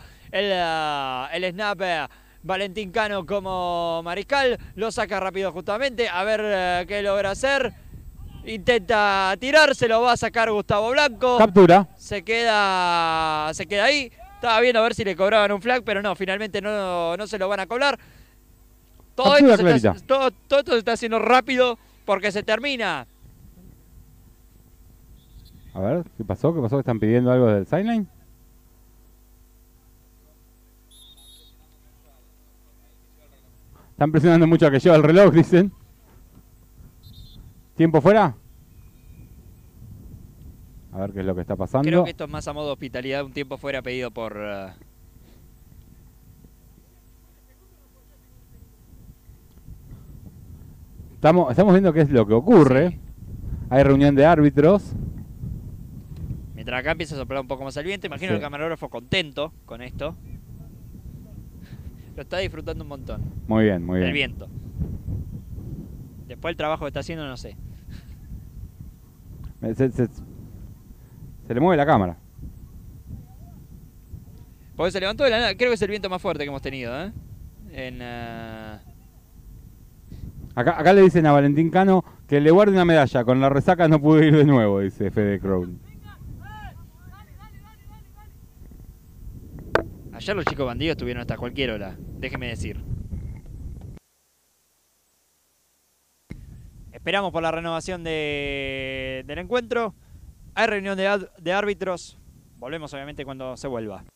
el snap Valentín Cano como mariscal. Lo saca rápido justamente. A ver qué logra hacer. Intenta tirarse, lo va a sacar Gustavo Blanco. Captura. Se queda ahí. Estaba viendo a ver si le cobraban un flag, pero no, finalmente no se lo van a cobrar. Todo esto se está haciendo rápido porque se termina. A ver, ¿qué pasó? ¿Están pidiendo algo del sideline? Están presionando mucho a que lleva el reloj, dicen. ¿Tiempo fuera? A ver qué es lo que está pasando. Creo que esto es más a modo de hospitalidad, un tiempo fuera pedido por... Estamos viendo qué es lo que ocurre. Sí. Hay reunión de árbitros. Mientras acá empieza a soplar un poco más el viento, imagino el camarógrafo contento con esto. Lo está disfrutando un montón. Muy bien, muy bien. El viento. Después el trabajo que está haciendo, no sé. Se le mueve la cámara. Porque se levantó de la nada. Creo que es el viento más fuerte que hemos tenido, ¿eh? Acá le dicen a Valentín Cano que le guarde una medalla. Con la resaca no pudo ir de nuevo, dice Fede Crown. Ayer los chicos bandidos estuvieron hasta cualquier hora, déjeme decir. Esperamos por la renovación del encuentro. Hay reunión de árbitros. Volvemos obviamente cuando se vuelva.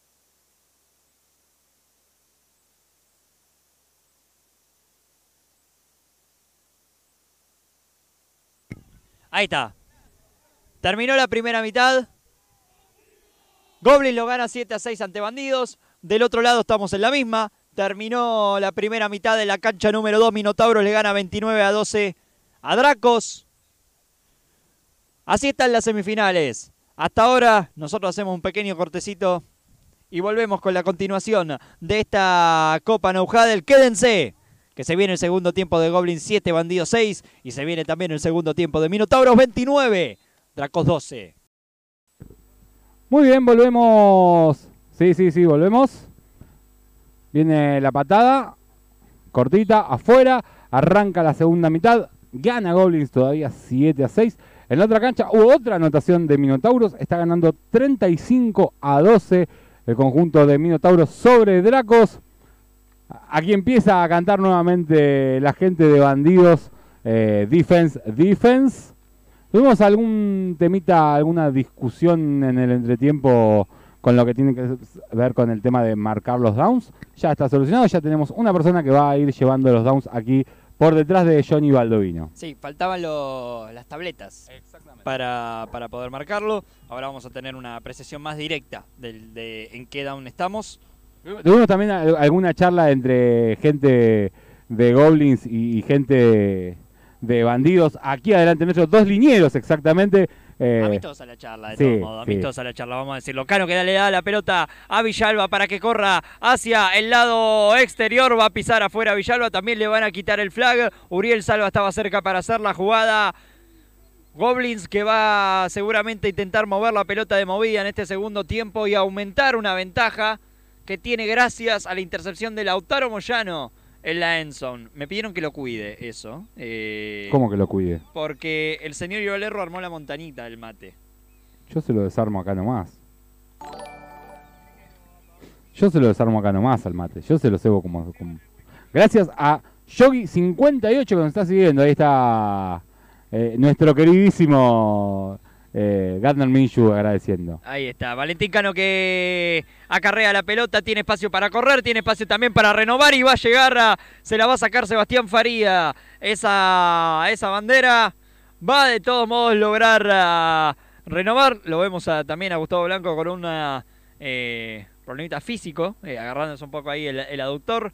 Ahí está. Terminó la primera mitad. Goblin lo gana 7-6 ante Bandidos. Del otro lado estamos en la misma. Terminó la primera mitad de la cancha número 2. Minotauros le gana 29-12 a Dracos. Así están las semifinales. Hasta ahora nosotros hacemos un pequeño cortecito y volvemos con la continuación de esta Copa Neujadel. Quédense que se viene el segundo tiempo de Goblins 7, Bandidos 6, y se viene también el segundo tiempo de Minotauros 29, Dracos 12. Muy bien, volvemos. Sí, volvemos. Viene la patada, cortita, afuera, arranca la segunda mitad, gana Goblins todavía 7-6. En la otra cancha hubo otra anotación de Minotauros, está ganando 35-12 el conjunto de Minotauros sobre Dracos. Aquí empieza a cantar nuevamente la gente de Bandidos, defense, defense. Tuvimos algún temita, alguna discusión en el entretiempo con lo que tiene que ver con el tema de marcar los downs. Ya está solucionado, ya tenemos una persona que va a ir llevando los downs aquí por detrás de Johnny Baldovino. Sí, faltaban las tabletas para poder marcarlo. Ahora vamos a tener una apreciación más directa de en qué down estamos. Tuvimos también alguna charla entre gente de Goblins y gente de Bandidos. Aquí adelante nuestros dos linieros exactamente. Amistosa la charla, de todos modos, amistosa la charla, vamos a decirlo. Cano que le da la pelota a Villalba para que corra hacia el lado exterior, va a pisar afuera Villalba, también le van a quitar el flag. Uriel Salva estaba cerca para hacer la jugada. Goblins que va seguramente a intentar mover la pelota de movida en este segundo tiempo y aumentar una ventaja que tiene gracias a la intercepción de Lautaro Moyano en la endzone. Me pidieron que lo cuide eso. ¿Cómo que lo cuide? Porque el señor Iolerro armó la montanita del mate. Yo se lo desarmo acá nomás. Yo se lo desarmo acá nomás al mate. Yo se lo cebo como... Gracias a Yogi58 que nos está siguiendo. Ahí está nuestro queridísimo Gardner Minshew agradeciendo. Ahí está. Valentín Cano que acarrea la pelota. Tiene espacio para correr. Tiene espacio también para renovar. Y va a llegar se la va a sacar Sebastián Faría. Esa bandera va de todos modos lograr renovar. Lo vemos también a Gustavo Blanco con una... problemita físico, agarrándose un poco ahí el aductor.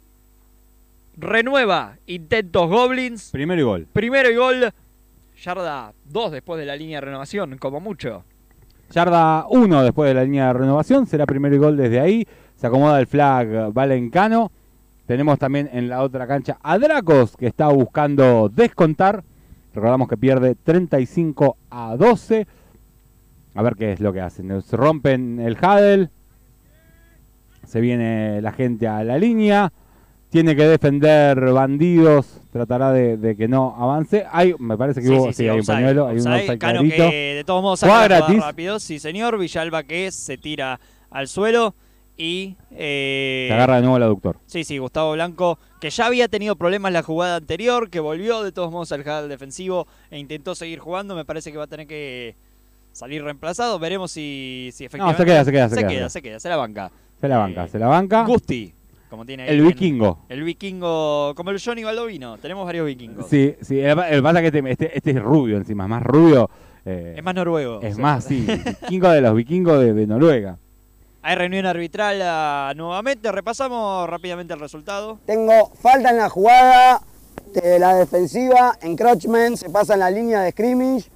Renueva intentos Goblins. Primero y gol. Primero y gol. Yarda 2 después de la línea de renovación, como mucho. Yarda 1 después de la línea de renovación. Será primero y gol desde ahí. Se acomoda el flag Valencano. Tenemos también en la otra cancha a Dracos que está buscando descontar. Recordamos que pierde 35-12. A ver qué es lo que hacen. Nos rompen el huddle. Se viene la gente a la línea. Tiene que defender Bandidos. Tratará de que no avance. Me parece que hubo hay un pañuelo. Hay un offside Cano clarito. que de todos modos saca la jugada rápido. Sí, señor. Villalba que se tira al suelo. Y se agarra de nuevo el aductor. Sí, Gustavo Blanco, que ya había tenido problemas en la jugada anterior, que volvió de todos modos al huddle defensivo e intentó seguir jugando. Me parece que va a tener que salir reemplazado. Veremos si efectivamente... No, se queda, se la banca. Se la banca. Gusti, como tiene ahí el vikingo. El vikingo, como el Johnny Baldovino. Tenemos varios vikingos. Sí, el pasa que este es rubio encima, es más rubio. Es más noruego. Es más, sí, vikingo de los vikingos de Noruega. Hay reunión arbitral nuevamente. Repasamos rápidamente el resultado. Tengo falta en la jugada de la defensiva, encroachment, se pasa en la línea de scrimmage.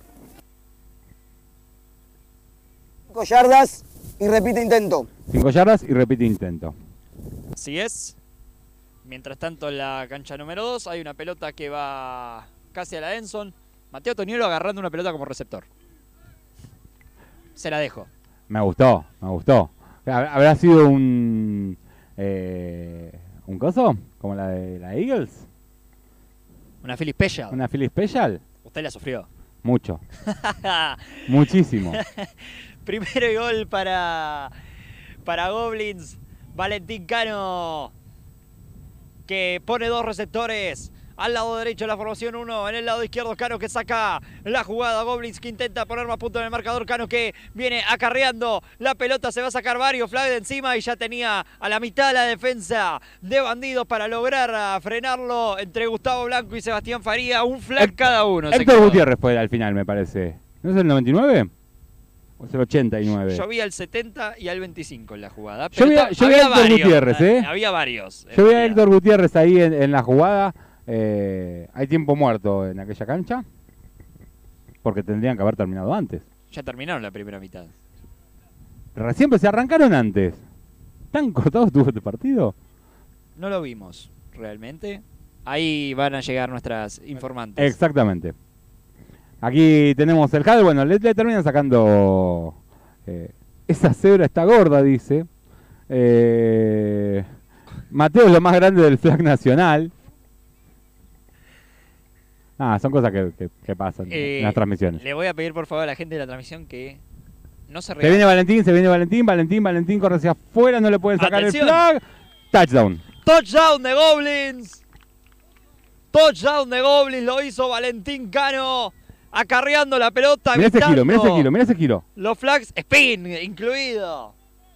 5 yardas y repite intento. 5 yardas y repite intento. Así es. Mientras tanto en la cancha número 2 hay una pelota que va casi a la endzone. Mateo Toniolo agarrando una pelota como receptor. Se la dejo. Me gustó. ¿Habrá sido un coso? ¿Como la de la Eagles? Una Philly Special. ¿Una Philly Special? Usted la sufrió. Mucho. Muchísimo. Primero y gol para Goblins. Valentín Cano, que pone 2 receptores. Al lado derecho la formación 1, en el lado izquierdo Cano que saca la jugada. Goblins que intenta poner más puntos en el marcador. Cano que viene acarreando la pelota, se va a sacar varios flag de encima y ya tenía a la mitad la defensa de Bandidos para lograr frenarlo entre Gustavo Blanco y Sebastián Faría. Un flag cada uno. Héctor Gutiérrez fue al final, me parece. ¿No es el 99? ¿O es el 89? Yo vi al 70 y al 25 en la jugada. Yo vi a Héctor Gutiérrez, Había varios. Yo vi a Héctor Gutiérrez ahí en la jugada. Hay tiempo muerto en aquella cancha porque tendrían que haber terminado antes. Ya terminaron la primera mitad. Recién se arrancaron antes. ¿Tan cortado estuvo este partido? No lo vimos. realmente? Ahí van a llegar nuestras informantes. Exactamente. Aquí tenemos el Hadel, bueno, le terminan sacando... esa cebra está gorda, dice. Mateo es lo más grande del flag nacional. Son cosas que pasan en las transmisiones. Le voy a pedir por favor a la gente de la transmisión que no se Se viene Valentín corre hacia afuera, no le pueden sacar ¡Atención! el flag. Touchdown. Touchdown de Goblins. Touchdown de Goblins, lo hizo Valentín Cano, acarreando la pelota. Mirá ese evitando mirá ese giro. los flags, spin incluido,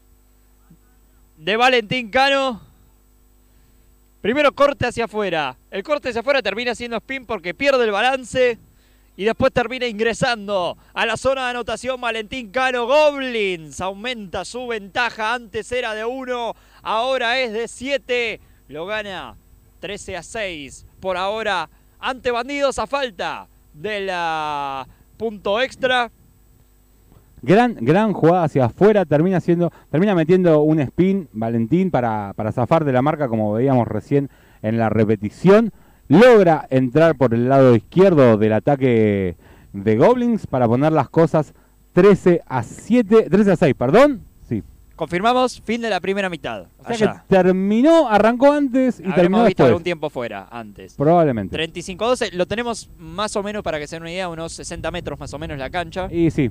de Valentín Cano. Primero corte hacia afuera. El corte hacia afuera termina siendo spin porque pierde el balance. Y después termina ingresando a la zona de anotación Valentín Cano. Goblins aumenta su ventaja. Antes era de 1, ahora es de 7. Lo gana 13-6. Por ahora ante Bandidos a falta de la punto extra. Gran jugada hacia afuera, termina metiendo un spin Valentín para zafar de la marca, como veíamos recién en la repetición. Logra entrar por el lado izquierdo del ataque de Goblins para poner las cosas 13-6, perdón. Sí. Confirmamos, fin de la primera mitad. O sea que arrancó antes y terminó Habremos visto después. algún tiempo fuera antes. Probablemente. 35-12, lo tenemos más o menos, para que se den una idea, unos 60 metros más o menos la cancha. Y sí.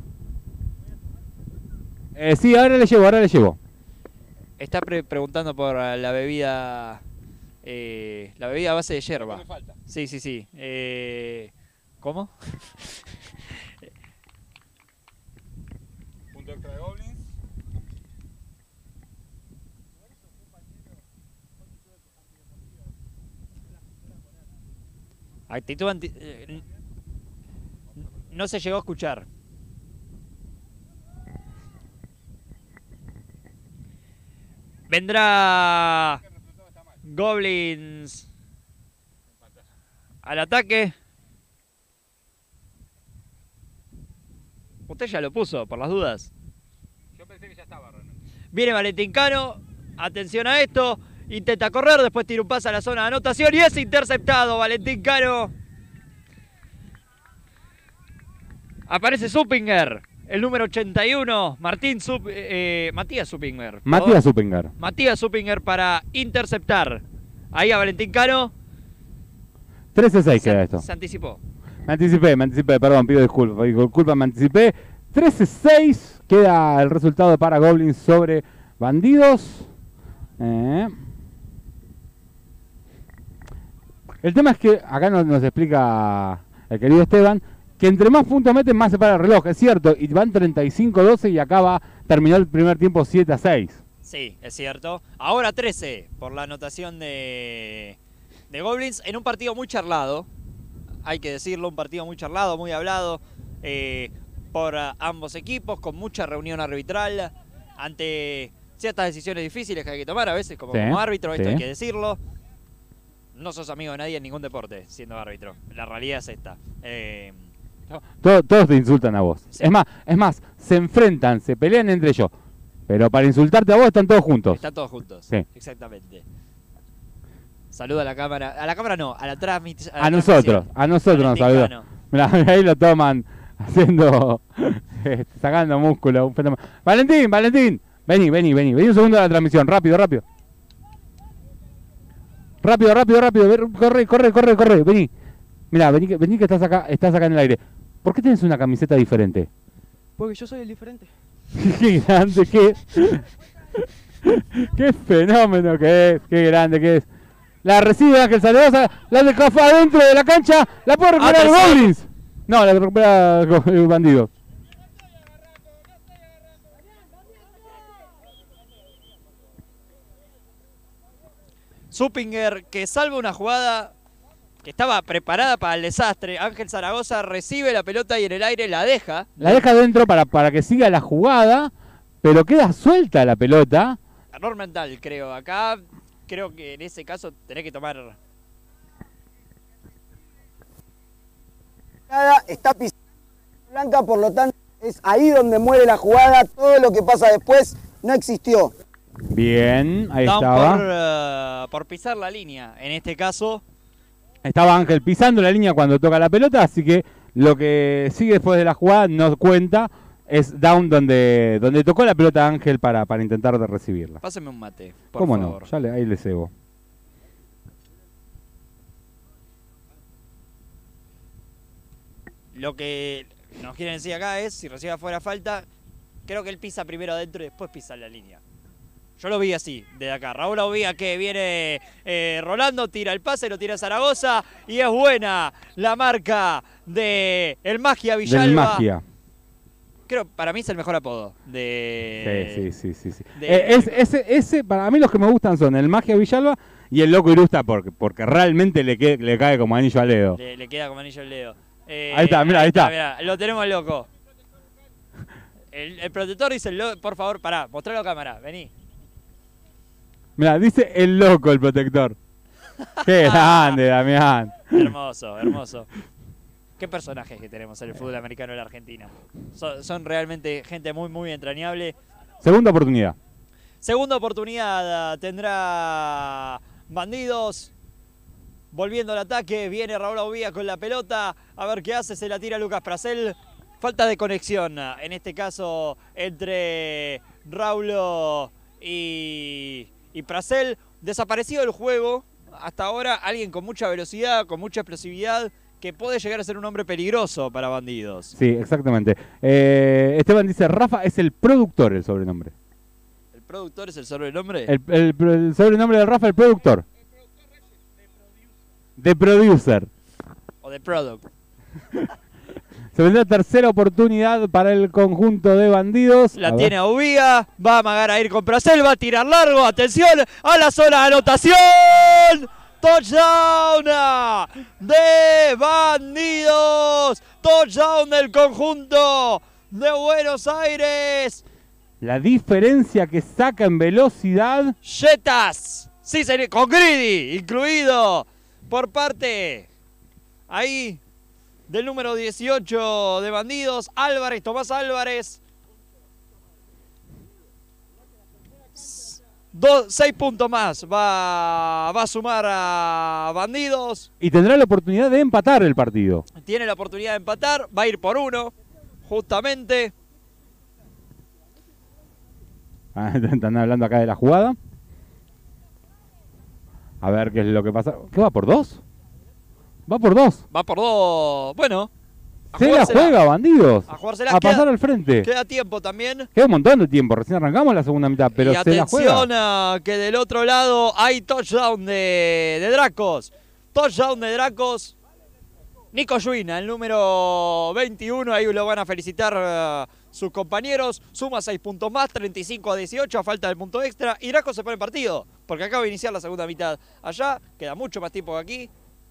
Sí, ahora le llevo. Está preguntando por la bebida a base de yerba. Sí. ¿Cómo? Punto extra de Goblins. Actitud no se llegó a escuchar. Vendrá Goblins al ataque. Usted ya lo puso, por las dudas. Yo pensé que ya estaba, realmente. Viene Valentín Cano. Atención a esto. Intenta correr, después tira un pase a la zona de anotación y es interceptado Valentín Cano. Aparece Suppinger, el número 81, Matías Suppinger. Matías Suppinger para interceptar. Ahí a Valentín Cano. 13-6 queda esto. Se anticipó. Me anticipé, perdón, pido disculpas, me anticipé. 13-6 queda el resultado para Goblins sobre Bandidos. El tema es que acá nos explica el querido Esteban que entre más puntos meten, más se para el reloj, es cierto, y van 35-12 y acá terminó el primer tiempo 7-6. Sí, es cierto. Ahora 13 por la anotación de Goblins en un partido muy charlado. Hay que decirlo, un partido muy charlado, muy hablado por ambos equipos, con mucha reunión arbitral ante ciertas decisiones difíciles que hay que tomar a veces como árbitro, esto hay que decirlo. No sos amigo de nadie en ningún deporte siendo árbitro. La realidad es esta. Todos te insultan a vos. Sí. Es más, se enfrentan, se pelean entre ellos. Pero para insultarte a vos están todos juntos. Están todos juntos, sí. Exactamente. Saluda a la cámara. A la cámara no, a la transmisión. A nosotros nos saluda. Mirá, ahí lo toman haciendo, sacando músculo. Un fenómeno. Valentín, vení un segundo a la transmisión, rápido. Rápido, corre, vení. Mirá, vení que estás acá en el aire. ¿Por qué tenés una camiseta diferente? Porque yo soy el diferente. Qué grande que es. Qué fenómeno que es, qué grande que es. La recibe Ángel Zaragoza, la deja adentro de la cancha, la puede recuperar Goblins. No, la recupera el Bandido. Suppinger que salva una jugada que estaba preparada para el desastre. Ángel Zaragoza recibe la pelota y en el aire la deja. La deja adentro para que siga la jugada, pero queda suelta la pelota. Error mental, creo. Acá creo que en ese caso tenés que tomar... Está pisando blanca, por lo tanto es ahí donde muere la jugada. Todo lo que pasa después no existió. Bien, ahí down estaba. por pisar la línea. En este caso, Estaba Ángel pisando la línea cuando toca la pelota, así que lo que sigue después de la jugada no cuenta. Es down donde tocó la pelota Ángel para intentar de recibirla. pásame un mate, por ¿Cómo favor. no? Ahí le cebo. Lo que nos quieren decir acá es, si recibe afuera falta, creo que él pisa primero adentro y después pisa la línea. Yo lo vi así, desde acá. Raúl Aubía que viene rolando, tira el pase, lo tira Zaragoza y es buena la marca de el Magia Villalba. Del Magia. Creo, para mí es el mejor apodo de... Sí. Ese, para mí los que me gustan son el Magia Villalba y el Loco Irusta porque realmente le cae como anillo al dedo. Le queda como anillo al dedo. Ahí está, mirá, ahí está. Mirá, lo tenemos loco. El protector dice, por favor, pará, mostralo a cámara, vení. Mira, dice el loco el protector. Qué grande, Damián. Hermoso, hermoso. Qué personajes que tenemos en el fútbol americano de la Argentina. Son realmente gente muy, muy entrañable. Segunda oportunidad. Segunda oportunidad tendrá Bandidos. Volviendo al ataque, viene Raúl Aubía con la pelota. A ver qué hace, se la tira Lucas Prasel. Falta de conexión, en este caso, entre Raúl y Prasel. Desaparecido el juego. Hasta ahora alguien con mucha velocidad, con mucha explosividad, que puede llegar a ser un hombre peligroso para Bandidos. Sí, exactamente. Esteban dice, Rafa es el productor, el sobrenombre. ¿El productor es el sobrenombre? El sobrenombre de Rafa, el productor. De producer. O de product. Se vendrá tercera oportunidad para el conjunto de Bandidos. La tiene Aubía, va a amagar a ir con Prasel, va a tirar largo, atención a la zona de anotación. Touchdown de Bandidos, touchdown del conjunto de Buenos Aires. La diferencia que saca en velocidad. Jetas, sí, con Greedy incluido por parte ahí del número 18 de Bandidos, Álvarez, Tomás Álvarez. 6 puntos más va a sumar a Bandidos. Y tendrá la oportunidad de empatar el partido. Tiene la oportunidad de empatar, va a ir por uno, justamente. Están hablando acá de la jugada. A ver qué es lo que pasa. ¿Qué va por dos? Va por dos. Va por dos. Bueno. Se la juega, Bandidos. A jugársela. A pasar al frente. Queda tiempo también. Queda un montón de tiempo. Recién arrancamos la segunda mitad, pero y se la juega. atención que del otro lado hay touchdown de Dracos. Touchdown de Dracos. Nico Yuina, el número 21. Ahí lo van a felicitar sus compañeros. Suma 6 puntos más, 35-18 a falta del punto extra. Y Dracos se pone en partido, porque acaba de iniciar la segunda mitad. Allá queda mucho más tiempo que aquí.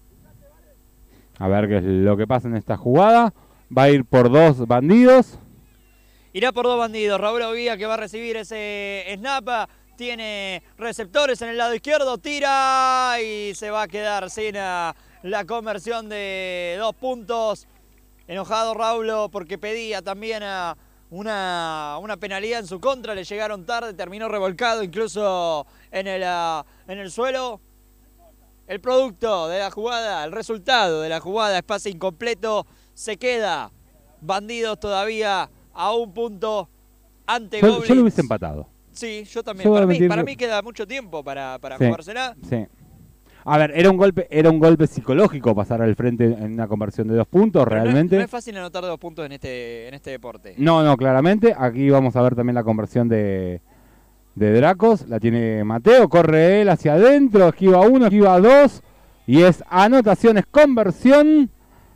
A ver qué es lo que pasa en esta jugada. Va a ir por dos Bandidos. Irá por dos Bandidos. Raúl Aubía que va a recibir ese snap. Tiene receptores en el lado izquierdo. Tira y se va a quedar sin la conversión de 2 puntos. Enojado Raúl porque pedía también una penalidad en su contra. Le llegaron tarde. Terminó revolcado incluso en el suelo. El producto de la jugada, el resultado de la jugada es pase incompleto. Se queda Bandidos todavía a un punto ante Goblins. Yo lo hubiese empatado. Sí, yo también. Para mí queda mucho tiempo para sí, jugársela. Sí. A ver, era un golpe psicológico pasar al frente en una conversión de 2 puntos, pero realmente. No es fácil anotar 2 puntos en este deporte. No, claramente. Aquí vamos a ver también la conversión de Dracos. La tiene Mateo, corre él hacia adentro, esquiva 1, esquiva 2. Y es anotaciones, conversión.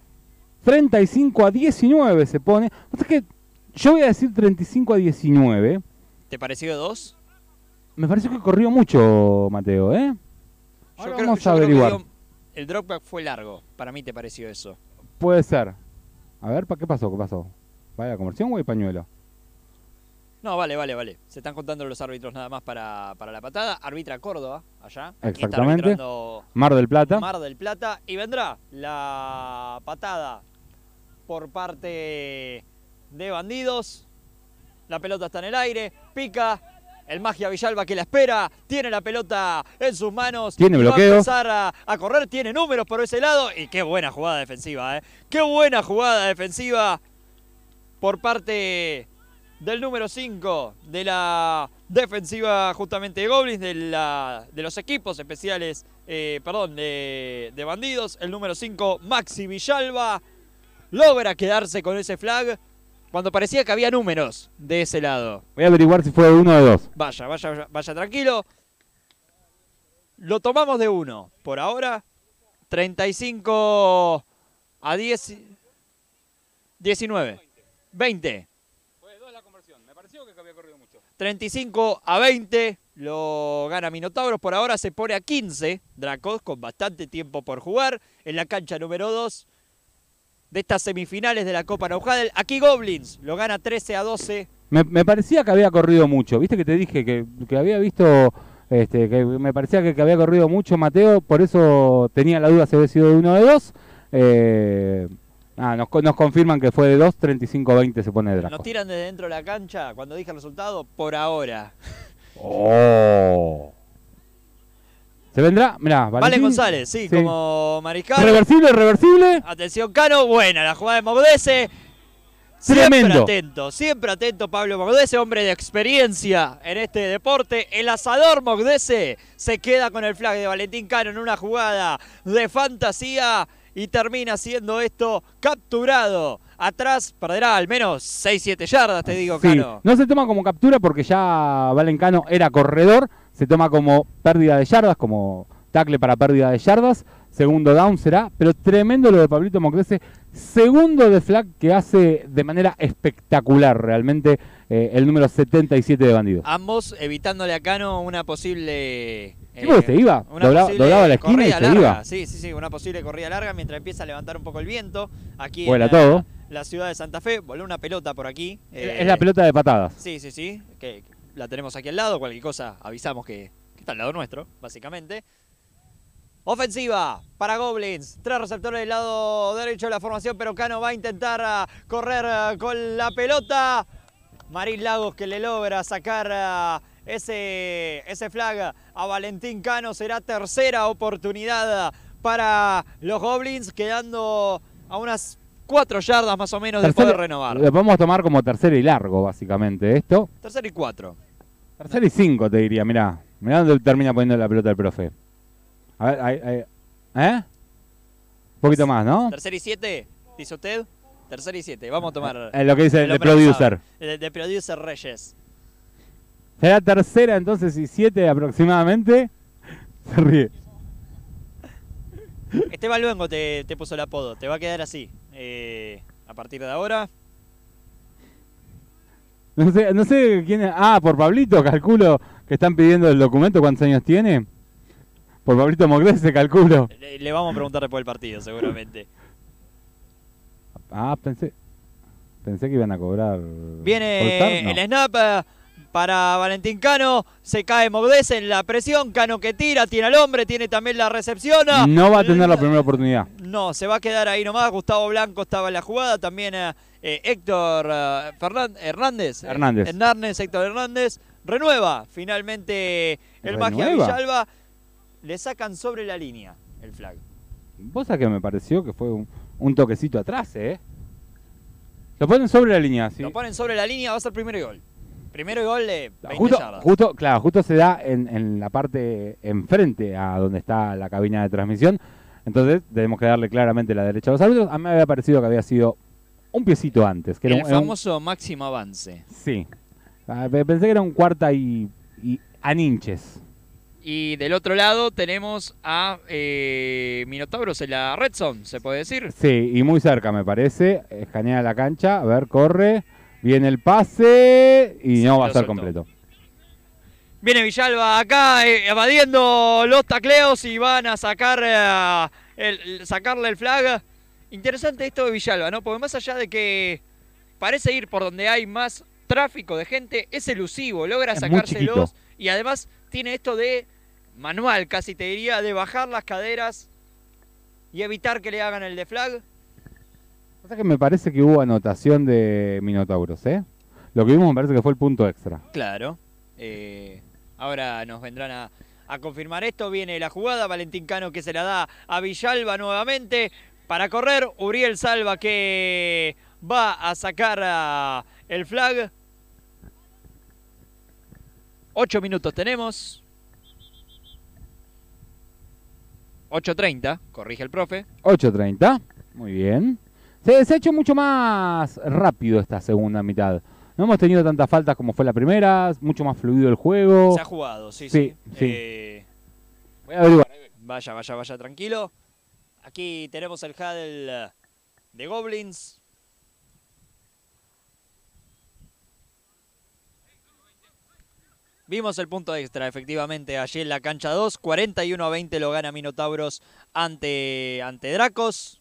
35-19 se pone. O sea que yo voy a decir 35-19. ¿Te pareció 2? Me pareció que corrió mucho Mateo, ¿eh? Ahora vamos a averiguar. Creo que el dropback fue largo. Para mí te pareció eso. Puede ser. A ver, ¿qué pasó? ¿Vaya conversión o hay pañuelo? No, vale. Se están contando los árbitros nada más para la patada. Arbitra Córdoba, allá. Exactamente. Mar del Plata. Mar del Plata. Y vendrá la patada por parte de Bandidos. La pelota está en el aire. Pica. El Magia Villalba que la espera, tiene la pelota en sus manos. Tiene y bloqueo. va a empezar a correr, tiene números por ese lado. Y qué buena jugada defensiva, ¿eh? Qué buena jugada defensiva por parte del número 5 de la defensiva justamente de Goblins, de los equipos especiales, de Bandidos. El número 5, Maxi Villalba, logra quedarse con ese flag cuando parecía que había números de ese lado. Voy a averiguar si fue 1 o 2. Vaya tranquilo. Lo tomamos de 1. Por ahora, 35 a 10, 19, 20. Fue 2 la conversión. Me pareció que había corrido mucho. 35 a 20. Lo gana Minotauros. Por ahora se pone a 15. Dracos con bastante tiempo por jugar. En la cancha número 2 de estas semifinales de la Copa Naujadel. Aquí Goblins lo gana 13 a 12. Me parecía que había corrido mucho. Viste que te dije que había visto, que me parecía que había corrido mucho Mateo, por eso tenía la duda si había sido de 1 o de 2. Nos confirman que fue de 2, 35-20 se pone Draco. Nos tiran desde dentro de la cancha cuando dije el resultado, por ahora. ¡Oh! Se vendrá, mirá, Valen González, sí, como mariscal. Reversible. Atención, Cano, buena la jugada de Mogdese. Tremendo. Siempre atento Pablo Mogdese, hombre de experiencia en este deporte. El asador Mogdese se queda con el flag de Valentín Cano en una jugada de fantasía y termina siendo esto capturado. Atrás perderá al menos 6-7 yardas, te digo, Sí, Cano. no se toma como captura porque ya Valencano era corredor, se toma como pérdida de yardas, como tackle para pérdida de yardas. Segundo down será, pero tremendo lo de Pablito Mogdese. Segundo de flag que hace de manera espectacular realmente el número 77 de Bandidos. Ambos evitándole a Cano una posible... Sí, porque se iba, doblaba la esquina y se larga. iba. Sí, una posible corrida larga mientras empieza a levantar un poco el viento. Aquí Vuela en todo. La ciudad de Santa Fe, voló una pelota por aquí. Es la pelota de patadas. Sí, que la tenemos aquí al lado. Cualquier cosa avisamos que está al lado nuestro, básicamente. Ofensiva para Goblins. 3 receptores del lado derecho de la formación, pero Cano va a intentar correr con la pelota. Marín Lagos que le logra sacar ese flag a Valentín Cano. Será tercera oportunidad para los Goblins, quedando a unas 4 yardas más o menos de poder renovar. Lo podemos tomar como tercera y largo, básicamente, esto. Tercera y 4. Tercera y 5, te diría, mirá. Mirá dónde termina poniendo la pelota el profe. A ver, ahí. Un poquito más, ¿no? Tercera y 7, dice usted. Tercera y 7. Vamos a tomar... lo que dice el producer. De producer Reyes. Será tercera entonces y 7 aproximadamente. Se ríe. Esteban Luengo te puso el apodo. Te va a quedar así. A partir de ahora. No sé quién es. Por Pablito, calculo que están pidiendo el documento. ¿Cuántos años tiene? Por Pablito Mogdese, calculo. Le vamos a preguntar después del partido, seguramente. Pensé que iban a cobrar. Viene el snap para Valentín Cano. Se cae Mogdese en la presión. Cano que tira, tiene al hombre, tiene también la recepción. No va a tener la primera oportunidad. No, se va a quedar ahí nomás. Gustavo Blanco estaba en la jugada. También Héctor Hernández. Héctor Hernández. Renueva finalmente el Magia Villalba. Le sacan sobre la línea el flag. Vos sabés que me pareció que fue un toquecito atrás, ¿eh? Lo ponen sobre la línea, ¿sí? Lo ponen sobre la línea, va a ser primero y gol. Primero y gol de 20 yardas. Justo se da en la parte enfrente a donde está la cabina de transmisión. Entonces tenemos que darle claramente la derecha a los árbitros. A mí me había parecido que había sido un piecito antes. Que el famoso máximo avance. Sí. Pensé que era un cuarta y a ninches. Y del otro lado tenemos a Minotauros en la red zone, ¿se puede decir? Sí, y muy cerca me parece. Escanea la cancha, a ver, corre. Viene el pase y no va a ser completo. Viene Villalba acá evadiendo los tacleos y van a sacar sacarle el flag. Interesante esto de Villalba, ¿no? Porque más allá de que parece ir por donde hay más tráfico de gente, es elusivo, logra sacárselos y además tiene esto de manual, casi te diría, de bajar las caderas y evitar que le hagan el de flag. O sea que me parece que hubo anotación de Minotauros, ¿eh? Lo que vimos me parece que fue el punto extra. Claro. Ahora nos vendrán a confirmar esto. Viene la jugada, Valentín Cano que se la da a Villalba nuevamente para correr. Uriel Salva que va a sacar el flag. 8 minutos tenemos. 8:30, corrige el profe. 8:30, muy bien. Se ha hecho mucho más rápido esta segunda mitad. No hemos tenido tantas faltas como fue la primera, mucho más fluido el juego. Se ha jugado, sí. Voy a averiguar. Vaya, tranquilo. Aquí tenemos el huddle de Goblins. Vimos el punto extra, efectivamente, allí en la cancha 2. 41-20 lo gana Minotauros ante Dracos.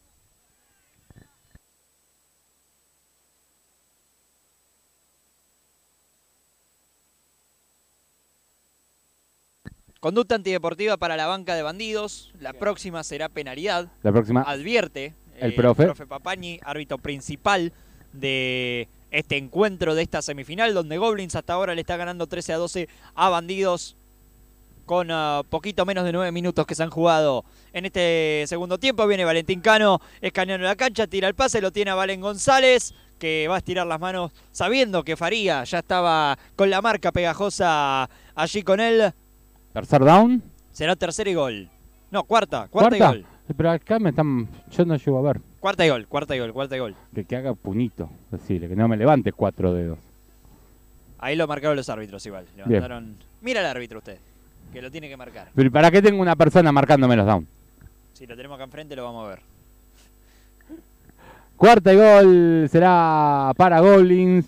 Conducta antideportiva para la banca de bandidos. La próxima será penalidad. La próxima. Advierte el profe Papañi, árbitro principal de este encuentro de esta semifinal, donde Goblins hasta ahora le está ganando 13-12 a Bandidos con poquito menos de 9 minutos que se han jugado en este segundo tiempo. Viene Valentín Cano escaneando la cancha, tira el pase, lo tiene a Valen González, que va a estirar las manos sabiendo que Faría ya estaba con la marca pegajosa allí con él. Tercer down. Será tercer y gol. No, cuarta y gol. Pero acá me están... Yo no llego a ver. Cuarta y gol. Que haga puñito, decirle, que no me levante 4 dedos. Ahí lo marcaron los árbitros igual. Levantaron... Mira el árbitro usted, que lo tiene que marcar. Pero ¿para qué tengo una persona marcándome los down? Si lo tenemos acá enfrente lo vamos a ver. Cuarta y gol será para Goblins.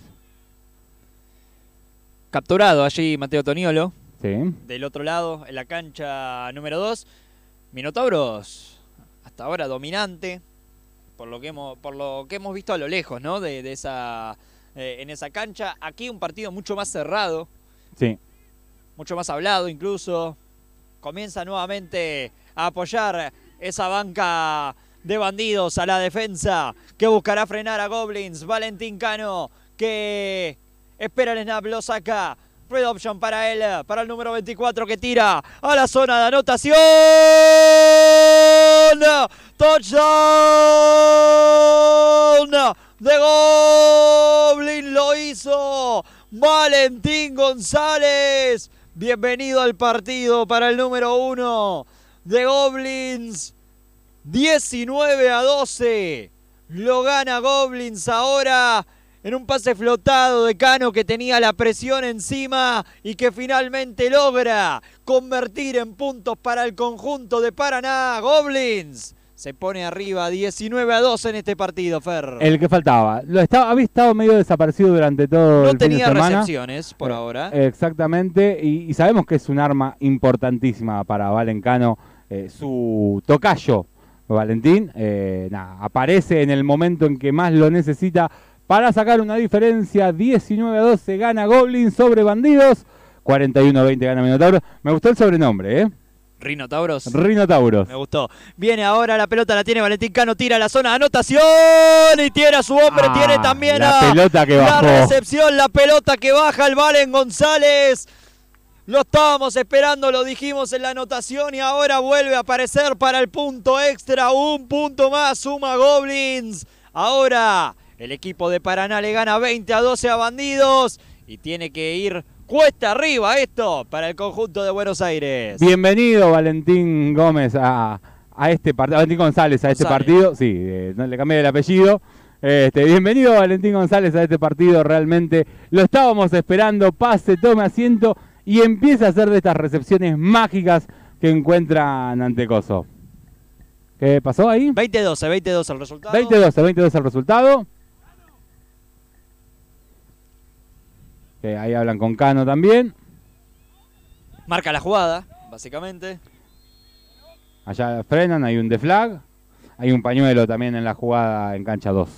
Capturado allí Mateo Toniolo. Sí. Del otro lado, en la cancha número 2. Minotauros hasta ahora dominante. Por lo que hemos visto a lo lejos, ¿no? En esa cancha. Aquí un partido mucho más cerrado. Sí. Mucho más hablado incluso. Comienza nuevamente a apoyar esa banca de bandidos a la defensa, que buscará frenar a Goblins. Valentín Cano, que espera el snap, lo saca. Red option para él, para el número 24 que tira a la zona de anotación. Touchdown de Goblin, lo hizo Valentín González. Bienvenido al partido para el número 1 de Goblins. 19-12. Lo gana Goblins ahora en un pase flotado de Cano, que tenía la presión encima y que finalmente logra convertir en puntos para el conjunto de Paraná. Goblins se pone arriba 19-12 en este partido, Fer. El que faltaba. Había estado medio desaparecido durante todo el fin de semana. No tenía recepciones por ahora. Exactamente, y sabemos que es un arma importantísima para Valen Cano, su tocayo, Valentín. Aparece en el momento en que más lo necesita para sacar una diferencia. 19-12 gana Goblins sobre Bandidos. 41-20 gana Minotauros. Me gustó el sobrenombre, Rinotauros. Rinotauros. Me gustó. Viene ahora la pelota, la tiene Valentín Cano, tira a la zona de anotación y tiene a su hombre, tiene también la pelota que bajó. La recepción, la pelota que baja el Valen González. Lo estábamos esperando, lo dijimos en la anotación y ahora vuelve a aparecer para el punto extra. Un punto más suma Goblins. Ahora el equipo de Paraná le gana 20-12 a Bandidos y tiene que ir cuesta arriba esto para el conjunto de Buenos Aires. Bienvenido Valentín Gómez a este partido, Valentín González a este partido. Sí, no le cambié el apellido. Bienvenido Valentín González a este partido, realmente lo estábamos esperando. Pase, tome asiento y empieza a hacer de estas recepciones mágicas que encuentran ante Coso. ¿Qué pasó ahí? 20-12 el resultado. 20-12 el resultado. Ahí hablan con Cano también. Marca la jugada, básicamente. Allá frenan, hay un deflag. Hay un pañuelo también en la jugada en cancha 2.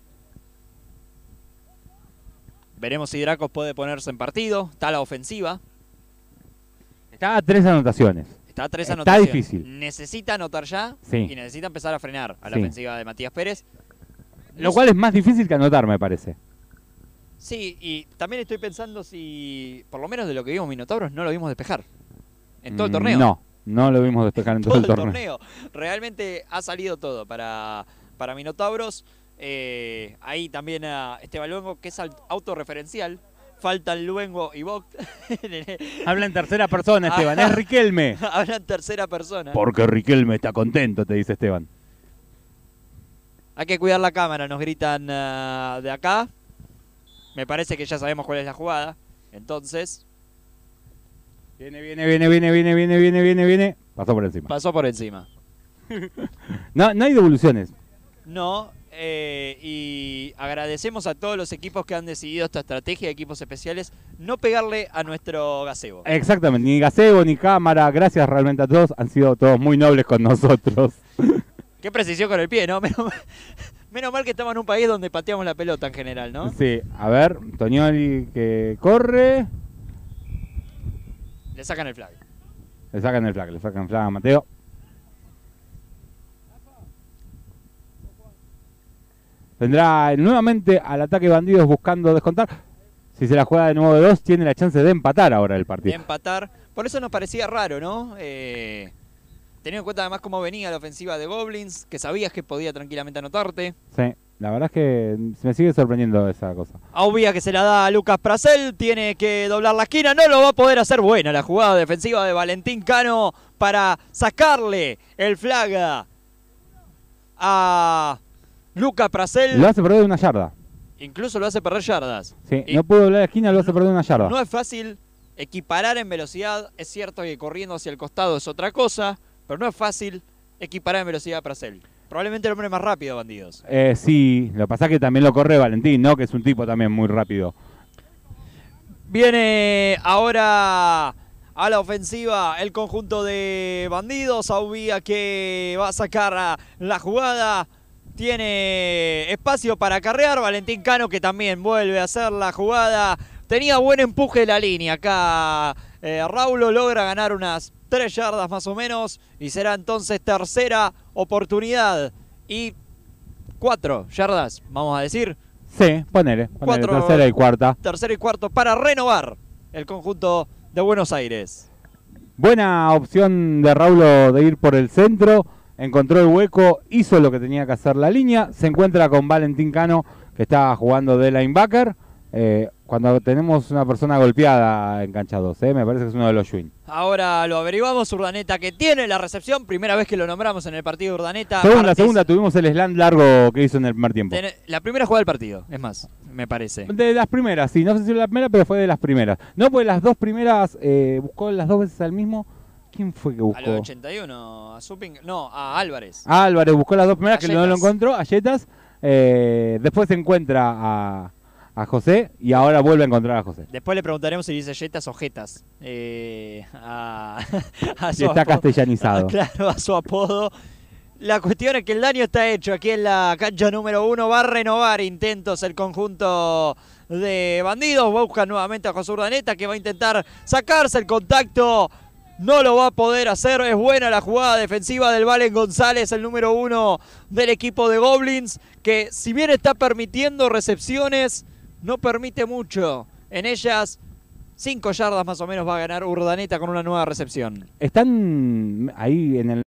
Veremos si Dracos puede ponerse en partido. Está la ofensiva. Está a 3 anotaciones. Está a 3 anotaciones. Está difícil. Necesita anotar ya y necesita empezar a frenar a la ofensiva de Matías Pérez. Lo cual es más difícil que anotar, me parece. Sí, y también estoy pensando si, por lo menos de lo que vimos Minotauros, no lo vimos despejar. En todo el torneo. No, no lo vimos despejar en todo el torneo. Realmente ha salido todo para Minotauros. Ahí también a Esteban Luengo, que es autorreferencial. Faltan Luengo y Vogt. Habla en tercera persona, Esteban. Es Riquelme. Habla en tercera persona. Porque Riquelme está contento, te dice Esteban. Hay que cuidar la cámara, nos gritan de acá. Me parece que ya sabemos cuál es la jugada. Entonces... Viene. Pasó por encima. Pasó por encima. No hay devoluciones. No, y agradecemos a todos los equipos que han decidido esta estrategia de equipos especiales, no pegarle a nuestro gazebo. Exactamente, ni gazebo ni cámara, gracias realmente a todos, han sido todos muy nobles con nosotros. Qué precisión con el pie, ¿no? Menos mal que estamos en un país donde pateamos la pelota en general, ¿no? Sí, a ver, Toñoli que corre. Le sacan el flag. Le sacan el flag a Mateo. Tendrá nuevamente al ataque Bandidos buscando descontar. Si se la juega de nuevo de 2, tiene la chance de empatar ahora el partido. De empatar. Por eso nos parecía raro, ¿no? Teniendo en cuenta además cómo venía la ofensiva de Goblins, que sabías que podía tranquilamente anotarte. Sí, la verdad es que me sigue sorprendiendo esa cosa. Obvia que se la da a Lucas Prasel, tiene que doblar la esquina, no lo va a poder hacer. Buena la jugada defensiva de Valentín Cano para sacarle el flag a Lucas Prasel. Lo hace perder una yarda. Incluso lo hace perder yardas. Sí, no pudo doblar la esquina, lo hace perder una yarda. No es fácil equiparar en velocidad. Es cierto que corriendo hacia el costado es otra cosa, pero no es fácil equiparar en velocidad a Prasel. Probablemente el hombre más rápido, Bandidos. Sí, lo que pasa es que también lo corre Valentín, ¿no? Que es un tipo también muy rápido. Viene ahora a la ofensiva el conjunto de Bandidos. Aubía que va a sacar la jugada. Tiene espacio para acarrear. Valentín Cano que también vuelve a hacer la jugada. Tenía buen empuje de la línea. Acá Raulo logra ganar unas 3 yardas más o menos. Y será entonces tercera oportunidad. Y 4 yardas, vamos a decir. Sí, ponele tercera y cuarta. Tercera y cuarto para renovar el conjunto de Buenos Aires. Buena opción de Raulo de ir por el centro. Encontró el hueco, hizo lo que tenía que hacer la línea. Se encuentra con Valentín Cano, que está jugando de linebacker. Cuando tenemos una persona golpeada en cancha 2, me parece que es uno de los Schwinn. Ahora lo averiguamos. Urdaneta que tiene la recepción. Primera vez que lo nombramos en el partido de Urdaneta. Segunda, tuvimos el slant largo que hizo en el primer tiempo. La primera jugada del partido, es más, me parece. De las primeras, sí, no sé si la primera, pero fue de las primeras. No, pues las dos primeras, buscó las 2 veces al mismo. ¿Quién fue que buscó? A los 81, a Suping, no, a Álvarez. Álvarez buscó las 2 primeras, A que no lo encontró, a Yetas. Después se encuentra a José y ahora vuelve a encontrar a José. Después le preguntaremos si dice Yetas o Jetas. Si está castellanizado. Claro, a su apodo. La cuestión es que el daño está hecho. Aquí en la cancha número 1 va a renovar intentos el conjunto de Bandidos. Busca nuevamente a José Urdaneta, que va a intentar sacarse el contacto. No lo va a poder hacer. Es buena la jugada defensiva del Valen González, el número 1 del equipo de Goblins, que si bien está permitiendo recepciones, no permite mucho. En ellas, 5 yardas más o menos va a ganar Urdaneta con una nueva recepción. Están ahí en el...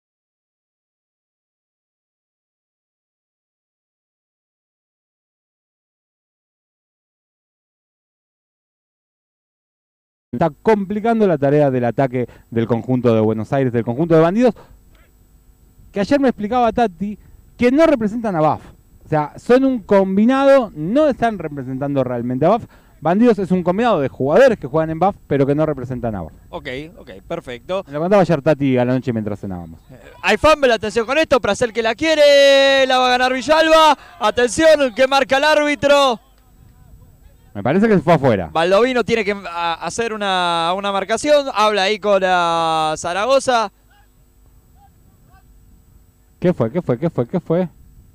Está complicando la tarea del ataque del conjunto de Buenos Aires, del conjunto de Bandidos, que ayer me explicaba Tati que no representan a BAF. O sea, son un combinado, no están representando realmente a BAF. Bandidos es un combinado de jugadores que juegan en BAF, pero que no representan a BAF. Ok, perfecto. Me lo contaba ayer Tati a la noche mientras cenábamos. Hay fumble, atención con esto, para hacer que la quiere, la va a ganar Villalba. Atención, que marca el árbitro. Me parece que se fue afuera. Baldovino tiene que hacer una marcación. Habla ahí con Zaragoza. ¿Qué fue?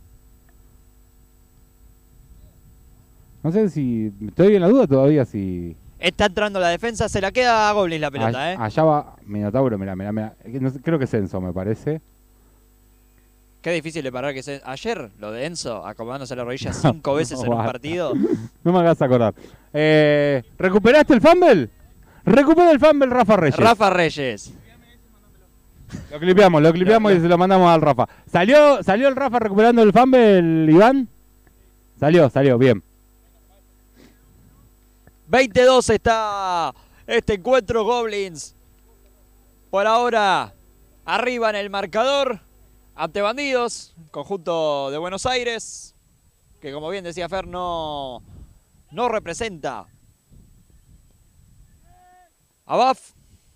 No sé si... Estoy en la duda todavía si... Está entrando la defensa, se la queda a Goblins la pelota, Allá va Minotauro, mirá. No sé, creo que es Enzo, me parece. Qué difícil de parar que es. Ayer lo de Enzo, acomodándose la rodilla 5 veces en un basta. partido. No me hagas acordar. ¿Recuperaste el fumble? Recupera el fumble Rafa Reyes. Rafa Reyes. Lo clipeamos y se lo mandamos al Rafa. ¿Salió el Rafa recuperando el fumble, Iván? Salió, bien. 22 está este encuentro. Goblins por ahora arriba en el marcador ante Bandidos, conjunto de Buenos Aires, que como bien decía Fer, no representa a Baf.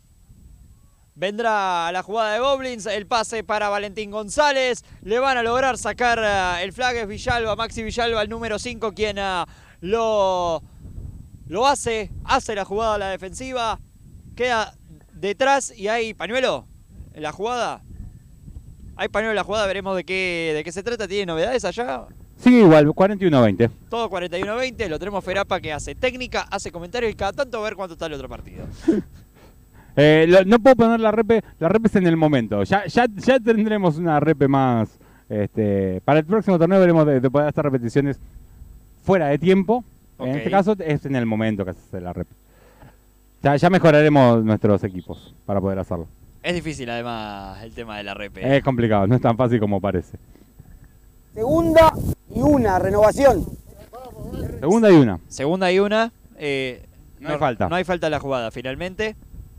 Vendrá la jugada de Goblins, el pase para Valentín González, le van a lograr sacar el flag, es Villalba, Maxi Villalba, el número 5, quien lo hace la jugada a la defensiva, queda detrás y hay pañuelo en la jugada. Hay pañuelo en la jugada, veremos de qué se trata. ¿Tiene novedades allá? Sigue igual, 41-20. Todo 41-20, lo tenemos Ferapa que hace técnica, hace comentarios y cada tanto ver cuánto está el otro partido. No puedo poner la rep es en el momento. Ya tendremos una rep más. Para el próximo torneo veremos de poder hacer repeticiones fuera de tiempo. En este caso es en el momento que se hace la rep. Ya mejoraremos nuestros equipos para poder hacerlo. Es difícil además el tema de la rep. Es complicado, no es tan fácil como parece. Segunda y una, renovación. Segunda y una. Segunda y una. No hay falta. No hay falta en la jugada, finalmente.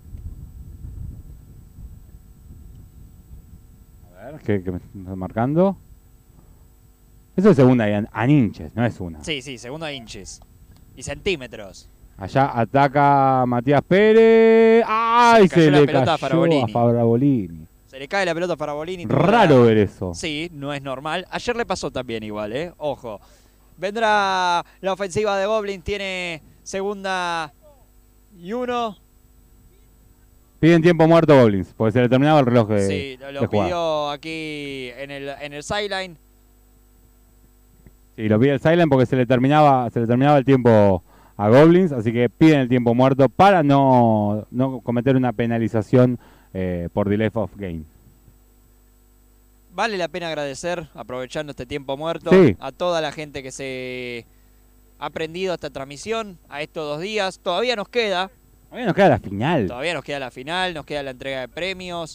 A ver, ¿qué me está marcando? Eso es segunda y en inches, no es una. Sí, segunda inches. Y centímetros. Allá ataca Matías Pérez. ¡Ay! Se le cayó Se la le pelota cayó a Farabolini. a Farabolini. Se le cae la pelota a Farabolini. Raro ver eso. Sí, no es normal. Ayer le pasó también igual, ojo. Vendrá la ofensiva de Goblin, tiene segunda y uno. Piden tiempo muerto Goblins, porque se le terminaba el reloj de Sí, lo de jugada. pidió aquí en el sideline. Sí, lo pide el Silent porque se le terminaba el tiempo a Goblins, así que piden el tiempo muerto para no cometer una penalización por delay of game. Vale la pena agradecer, aprovechando este tiempo muerto, Sí. a toda la gente que se ha prendido a esta transmisión, a estos 2 días. Todavía nos queda Todavía nos queda la final. la final, nos queda la entrega de premios.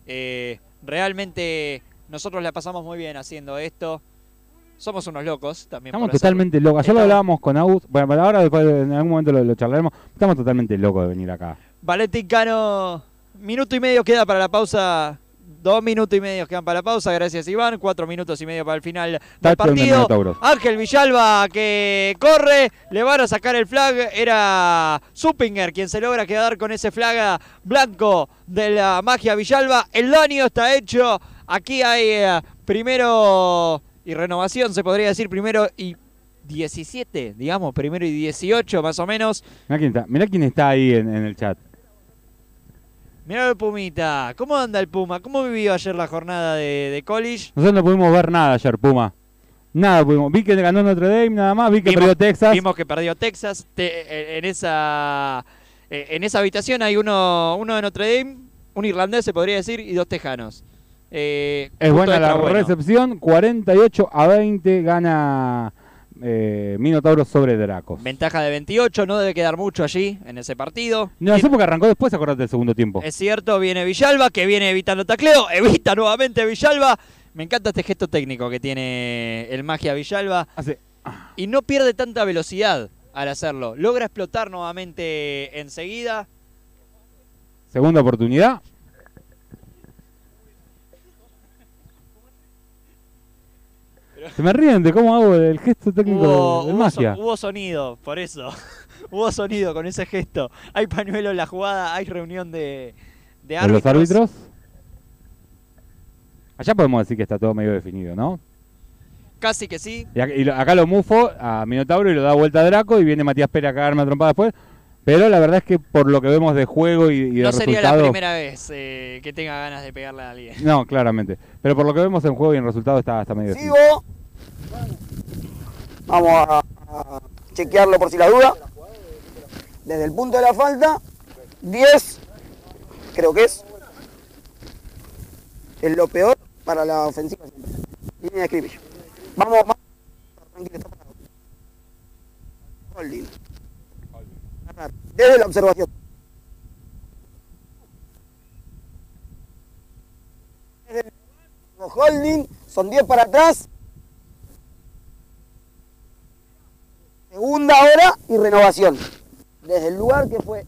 Realmente nosotros la pasamos muy bien haciendo esto. Somos unos locos también. Estamos por hacerlo. totalmente locos. Ayer lo hablábamos con Agus. Bueno, ahora después en algún momento lo charlaremos. Estamos totalmente locos de venir acá. Valentín Cano, minuto y medio queda para la pausa. 2 minutos y medio quedan para la pausa, gracias Iván. 4 minutos y medio para el final del Touchdown de partido. Minotauros. Ángel Villalba que corre, le van a sacar el flag. Era Suppinger quien se logra quedar con ese flag blanco de la magia Villalba. El daño está hecho. Aquí hay primero y renovación, se podría decir primero y 17, digamos, primero y 18 más o menos. Mirá quién está ahí en el chat. Mirá el Pumita, ¿cómo anda el Puma? ¿Cómo vivió ayer la jornada de college? Nosotros no pudimos ver nada ayer, Puma. Nada pudimos. Vi que ganó Notre Dame nada más, vi que perdió Texas. Vimos que perdió Texas. En esa habitación hay uno de Notre Dame, un irlandés se podría decir, y 2 tejanos. Es buena la recepción, 48-20 gana Minotauros sobre Dracos. Ventaja de 28, no debe quedar mucho allí en ese partido. No sé porque arrancó después, acordate del segundo tiempo. Es cierto, viene Villalba, que viene evitando tacleo, evita nuevamente Villalba. Me encanta este gesto técnico que tiene el magia Villalba. Y no pierde tanta velocidad al hacerlo. Logra explotar nuevamente enseguida. Segunda oportunidad. Se me ríen de cómo hago el gesto técnico del magia. Hubo sonido, por eso. Hubo sonido con ese gesto. Hay pañuelo en la jugada, hay reunión de árbitros. ¿De los árbitros? Allá podemos decir que está todo medio definido, ¿no? Casi que sí. Y acá lo mufo a Minotauro y lo da vuelta a Draco y viene Matías Pérez a cagarme a trompada después. Pero la verdad es que por lo que vemos de juego y de no resultado... sería la primera vez que tenga ganas de pegarle a alguien. No, claramente. Pero por lo que vemos en juego y en resultado está medio definido. Sigo. Vamos a chequearlo por si la duda. Desde el punto de la falta, 10, creo que es lo peor para la ofensiva siempre. Línea de scrimmage. Vamos. Tranquilo, está parado. Holding. Desde la observación. Desde el holding, son 10 para atrás. Segunda hora y renovación. Desde el lugar que fue.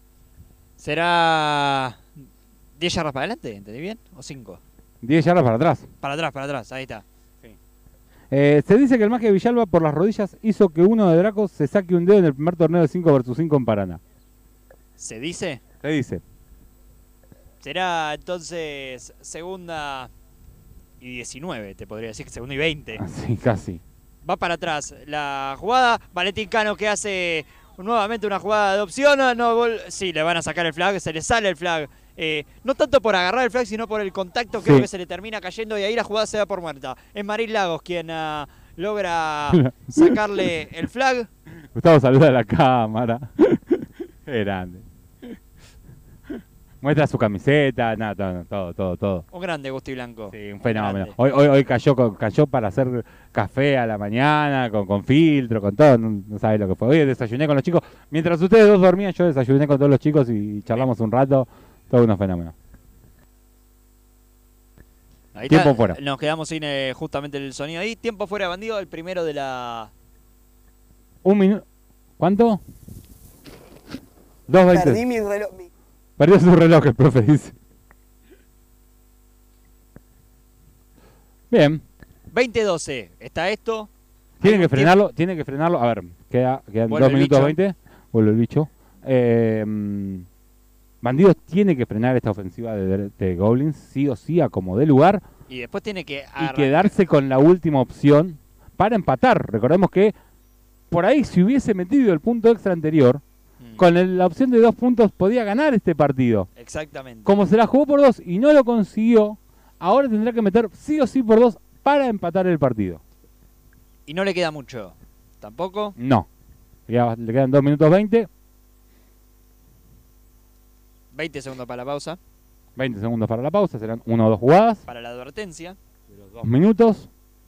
¿Será 10 yardas para adelante? ¿Entendí bien? ¿O 5? 10 yardas para atrás. Para atrás, ahí está. Se dice que el Magia Villalba por las rodillas hizo que uno de Draco se saque un dedo en el primer torneo de 5 vs 5 en Paraná. ¿Se dice? Se dice. Será entonces segunda y 19, te podría decir, segunda y 20. Sí, casi. Va para atrás la jugada. Valentín Cano que hace nuevamente una jugada de opción. Sí, le van a sacar el flag, se le sale el flag. No tanto por agarrar el flag, sino por el contacto, creo que se le termina cayendo y ahí la jugada se da por muerta. Es Marín Lagos quien logra sacarle el flag. Gustavo, saluda a la cámara. Qué grande. Muestra su camiseta, nada, todo. Un grande Gusti Blanco. Sí, un fenómeno. Grande. Hoy cayó para hacer café a la mañana, con filtro, con todo, no sabés lo que fue. Hoy desayuné con los chicos. Mientras ustedes dos dormían, yo desayuné con todos los chicos y charlamos un rato. Todo unos fenómenos. Ahí Tiempo está, fuera. nos quedamos sin justamente el sonido ahí. Tiempo fuera, Bandido, el primero de la... Un minuto. ¿Cuánto? 2:20. Perdí mi reloj. Perdió su reloj, el profe dice. Bien. 20-12. Está esto. Tienen Hay que un frenarlo. A ver, quedan Vuelve 2 el minutos bicho. 20. Vuelve el bicho. Bandidos tiene que frenar esta ofensiva de Goblins, sí o sí, a como dé lugar, Y después tiene que y quedarse con la última opción para empatar. Recordemos que por ahí, si hubiese metido el punto extra anterior, con la opción de 2 puntos podía ganar este partido. Exactamente. Como se la jugó por 2 y no lo consiguió, ahora tendrá que meter sí o sí por 2 para empatar el partido. Y no le queda mucho. Tampoco. No. Le quedan 2 minutos 20. 20 segundos para la pausa. 20 segundos para la pausa. Serán 1 o 2 jugadas. Para la advertencia. De los 2 minutos.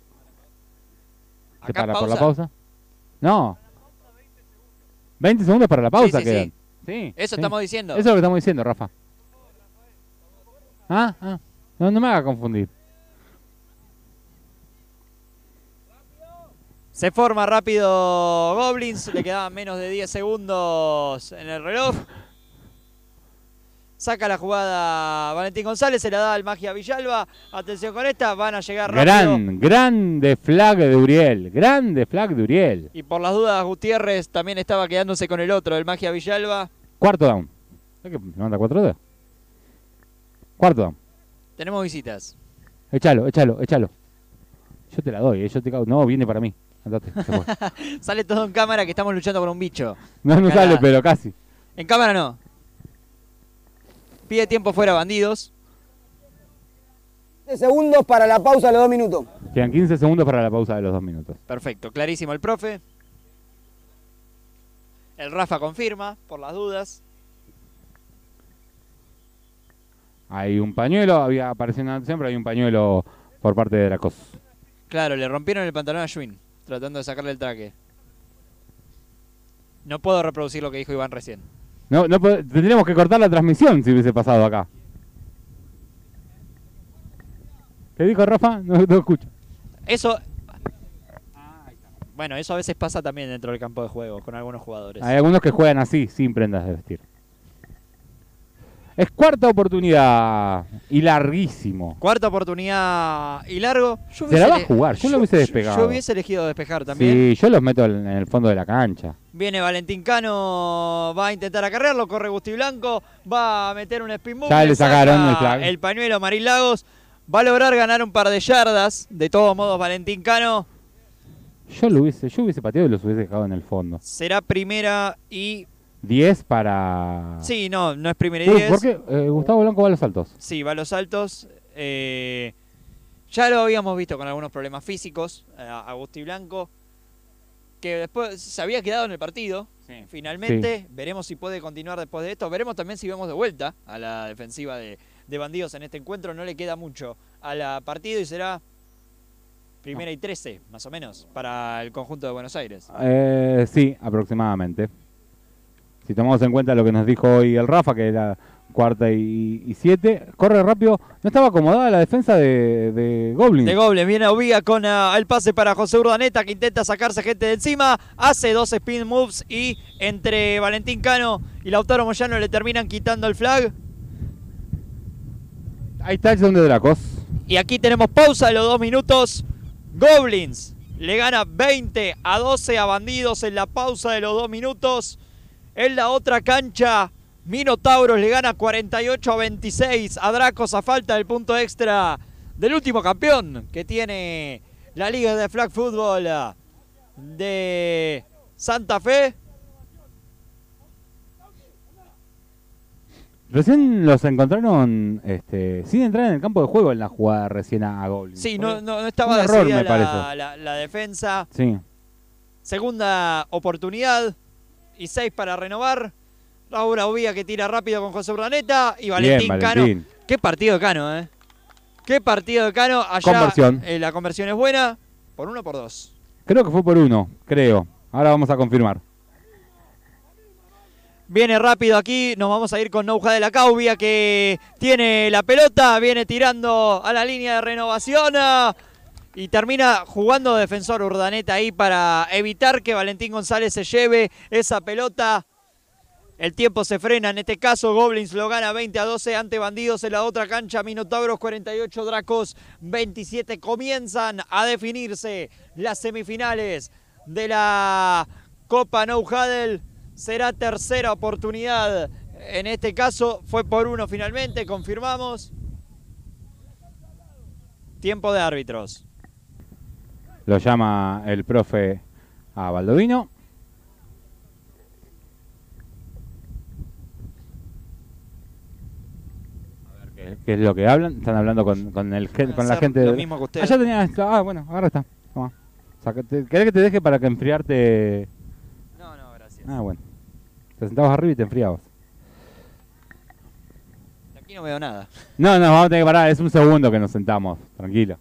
¿Qué Acá para pausa. por la pausa? No. 20 segundos para la pausa Sí. quedan. Sí, Eso sí. estamos diciendo. Eso es lo que estamos diciendo, Rafa. No me haga confundir. Se forma rápido Goblins. Le quedaban menos de 10 segundos en el reloj. Saca la jugada Valentín González, se la da al Magia Villalba. Atención con esta, van a llegar rápido. Grande flag de Uriel. Grande flag de Uriel. Y por las dudas, Gutiérrez también estaba quedándose con el otro, el Magia Villalba. Cuarto down. ¿Sabes que levanta 4 dedos? Cuarto down. Tenemos visitas. Échalo. Yo te la doy, yo te cago. No, viene para mí. Andate, se fue. Sale todo en cámara que estamos luchando con un bicho. No Acá sale, la- pero casi. En cámara no. Pide tiempo fuera, Bandidos. 15 segundos para la pausa de los 2 minutos. Quedan 15 segundos para la pausa de los 2 minutos. Perfecto, clarísimo el profe. El Rafa confirma, por las dudas. Hay un pañuelo, había aparecido en la anotación, pero hay un pañuelo por parte de Dracos. Claro, le rompieron el pantalón a Schwinn, tratando de sacarle el traque. No puedo reproducir lo que dijo Iván recién. Tendríamos que cortar la transmisión si hubiese pasado acá. ¿Qué dijo Rafa? No escucho. Eso... Bueno, eso a veces pasa también dentro del campo de juego, con algunos jugadores. Hay algunos que juegan así, sin prendas de vestir. Es cuarta oportunidad y larguísimo. Cuarta oportunidad y largo. Yo Se la va a ele- jugar, yo lo hubiese despegado. Yo hubiese elegido despejar también. Sí, yo los meto en el fondo de la cancha. Viene Valentín Cano, va a intentar acarrearlo, corre Gusti Blanco, va a meter un spin move. Ya le sacaron saca el flag. El pañuelo Marín Lagos, va a lograr ganar un par de yardas. De todos modos, Valentín Cano Yo hubiese pateado y los hubiese dejado en el fondo. será primera y... 10 para... Sí, no es primera y 10. ¿Por qué? Gustavo Blanco va a los saltos. Sí, va a los altos. Ya lo habíamos visto con algunos problemas físicos, Gusti Blanco, que después se había quedado en el partido. Finalmente, veremos si puede continuar después de esto. Veremos también si vemos de vuelta a la defensiva de Bandidos en este encuentro. No le queda mucho al partido y será Primera y 13, más o menos, para el conjunto de Buenos Aires. Sí, aproximadamente. Si tomamos en cuenta lo que nos dijo hoy el Rafa, que era cuarta y 7, corre rápido. No estaba acomodada la defensa de Goblins. De Goblins, viene Oviga con el pase para José Urdaneta, que intenta sacarse gente de encima, hace 2 spin moves y entre Valentín Cano y Lautaro Moyano le terminan quitando el flag. Ahí está el segundo de Dracos. Y aquí tenemos pausa de los 2 minutos. Goblins le gana 20-12 a Bandidos en la pausa de los 2 minutos. En la otra cancha, Minotauros le gana 48-26 a Dracos a falta del punto extra del último campeón que tiene la Liga de Flag Football de Santa Fe. Recién los encontraron sin entrar en el campo de juego en la jugada recién a Goblins. Sí, no estaba un error, decidida me parece. la defensa. Sí. Segunda oportunidad y 6 para renovar. Raúl Aubía que tira rápido con José Urdaneta y Valentín, Bien, Cano. Valentín. Qué partido de Cano, ¿eh? Qué partido de Cano. Allá Conversión. La conversión es buena. ¿Por 1 o por 2? Creo que fue por 1, creo. Ahora vamos a confirmar. Viene rápido aquí, nos vamos a ir con Nouja de la Caubia que tiene la pelota, viene tirando a la línea de renovación y termina jugando defensor Urdaneta ahí para evitar que Valentín González se lleve esa pelota. El tiempo se frena, en este caso Goblins lo gana 20-12 ante Bandidos en la otra cancha, Minotauros 48, Dracos 27. Comienzan a definirse las semifinales de la Copa No Huddle. Será tercera oportunidad, en este caso fue por 1 finalmente, confirmamos. Tiempo de árbitros. Lo llama el profe a Baldovino. A ver qué es lo que hablan. Están hablando con la gente. Lo mismo que ustedes. Allá tenía. Ah, bueno, ahora está. Toma. ¿Querés que te deje para que enfriarte? No, gracias. Ah, bueno. Te sentabas arriba y te enfriabas. Aquí no veo nada. No, vamos a tener que parar. Es un segundo que nos sentamos. Tranquilo.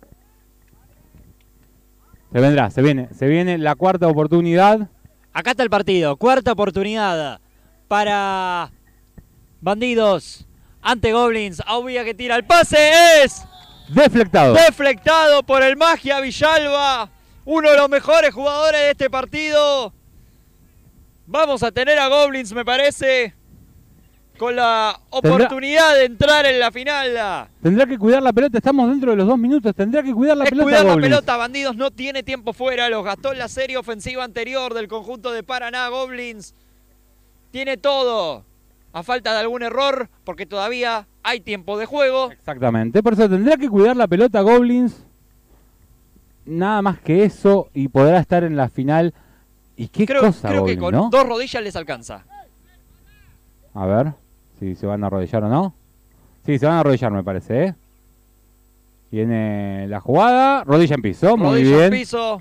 Se viene la cuarta oportunidad. Acá está el partido. Cuarta oportunidad para Bandidos ante Goblins. Aubía que tira el pase. Es deflectado por el Magia Villalba. Uno de los mejores jugadores de este partido. Vamos a tener a Goblins, me parece, con la oportunidad de entrar en la final. Tendrá que cuidar la pelota, estamos dentro de los 2 minutos, tendrá que cuidar la pelota. Cuidar la Goblins. pelota, Bandidos no tiene tiempo fuera, los gastó en la serie ofensiva anterior del conjunto de Paraná. Goblins tiene todo, a falta de algún error, porque todavía hay tiempo de juego. Exactamente, por eso tendrá que cuidar la pelota Goblins, nada más que eso, y podrá estar en la final. ¿Y qué cosa, creo Goblins, que con ¿no? 2 rodillas les alcanza. A ver, si se van a arrodillar o no. Sí, se van a arrodillar, me parece, ¿eh? Viene la jugada, rodilla en piso, muy Rodilla bien. en piso.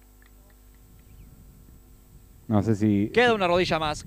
No sé si... Queda una rodilla más.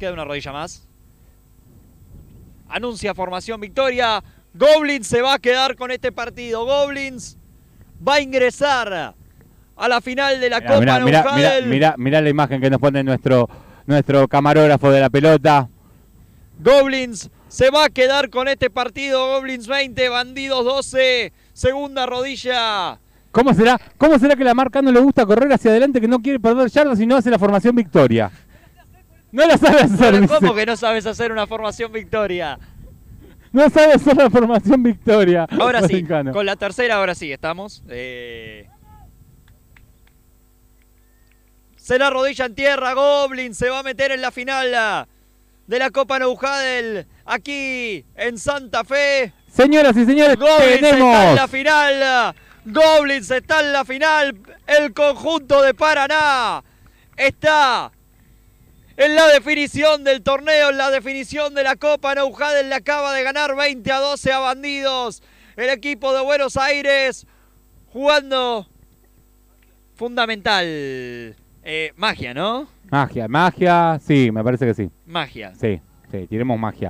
Anuncia formación victoria. Goblins se va a quedar con este partido. Goblins va a ingresar a la final de la Copa No Huddle. Mirá la imagen que nos pone nuestro camarógrafo de la pelota. Goblins se va a quedar con este partido. Goblins 20, Bandidos 12. Segunda rodilla. ¿Cómo será que la marca no le gusta correr hacia adelante, que no quiere perder yardas y no hace la formación victoria? No la sabe hacer. ¿Cómo que no sabes hacer una formación victoria? No sabe hacer la formación victoria. Ahora sí, Mexicano. con la tercera ahora sí estamos. Se la rodilla en tierra, Goblins se va a meter en la final de la Copa No Huddle aquí en Santa Fe. Señoras y señores, Goblins tenemos... está en la final. Goblins está en la final. El conjunto de Paraná está en la definición del torneo, en la definición de la Copa No Huddle. Le acaba de ganar 20-12 a Bandidos. El equipo de Buenos Aires jugando fundamental. Magia, ¿no? Magia, sí, me parece que sí. Magia. Sí, tiremos magia.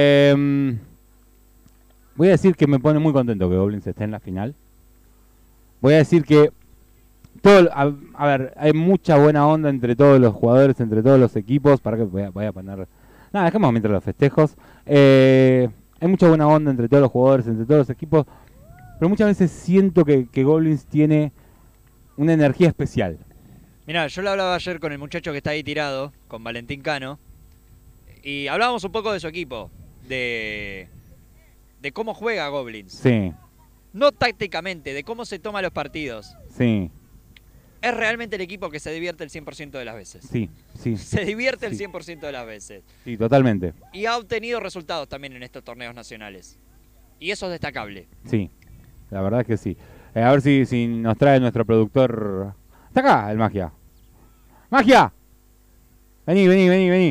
Voy a decir que me pone muy contento que Goblins esté en la final. voy a decir que a ver, hay mucha buena onda entre todos los jugadores, entre todos los equipos. Para que voy a poner... Nada, dejemos mientras los festejos. Hay mucha buena onda entre todos los jugadores, entre todos los equipos. Pero muchas veces siento que Goblins tiene una energía especial. Mirá, yo lo hablaba ayer con el muchacho que está ahí tirado, con Valentín Cano. Y hablábamos un poco de su equipo. De cómo juega Goblins. Sí, No tácticamente, de cómo se toma los partidos. sí, Es realmente el equipo que se divierte el 100% de las veces. sí, sí, Se divierte el Sí. 100% de las veces. sí, totalmente. Y ha obtenido resultados también en estos torneos nacionales. Y eso es destacable. Sí, la verdad es que sí. A ver si nos trae nuestro productor. Está acá el Magia. ¡Magia! Vení.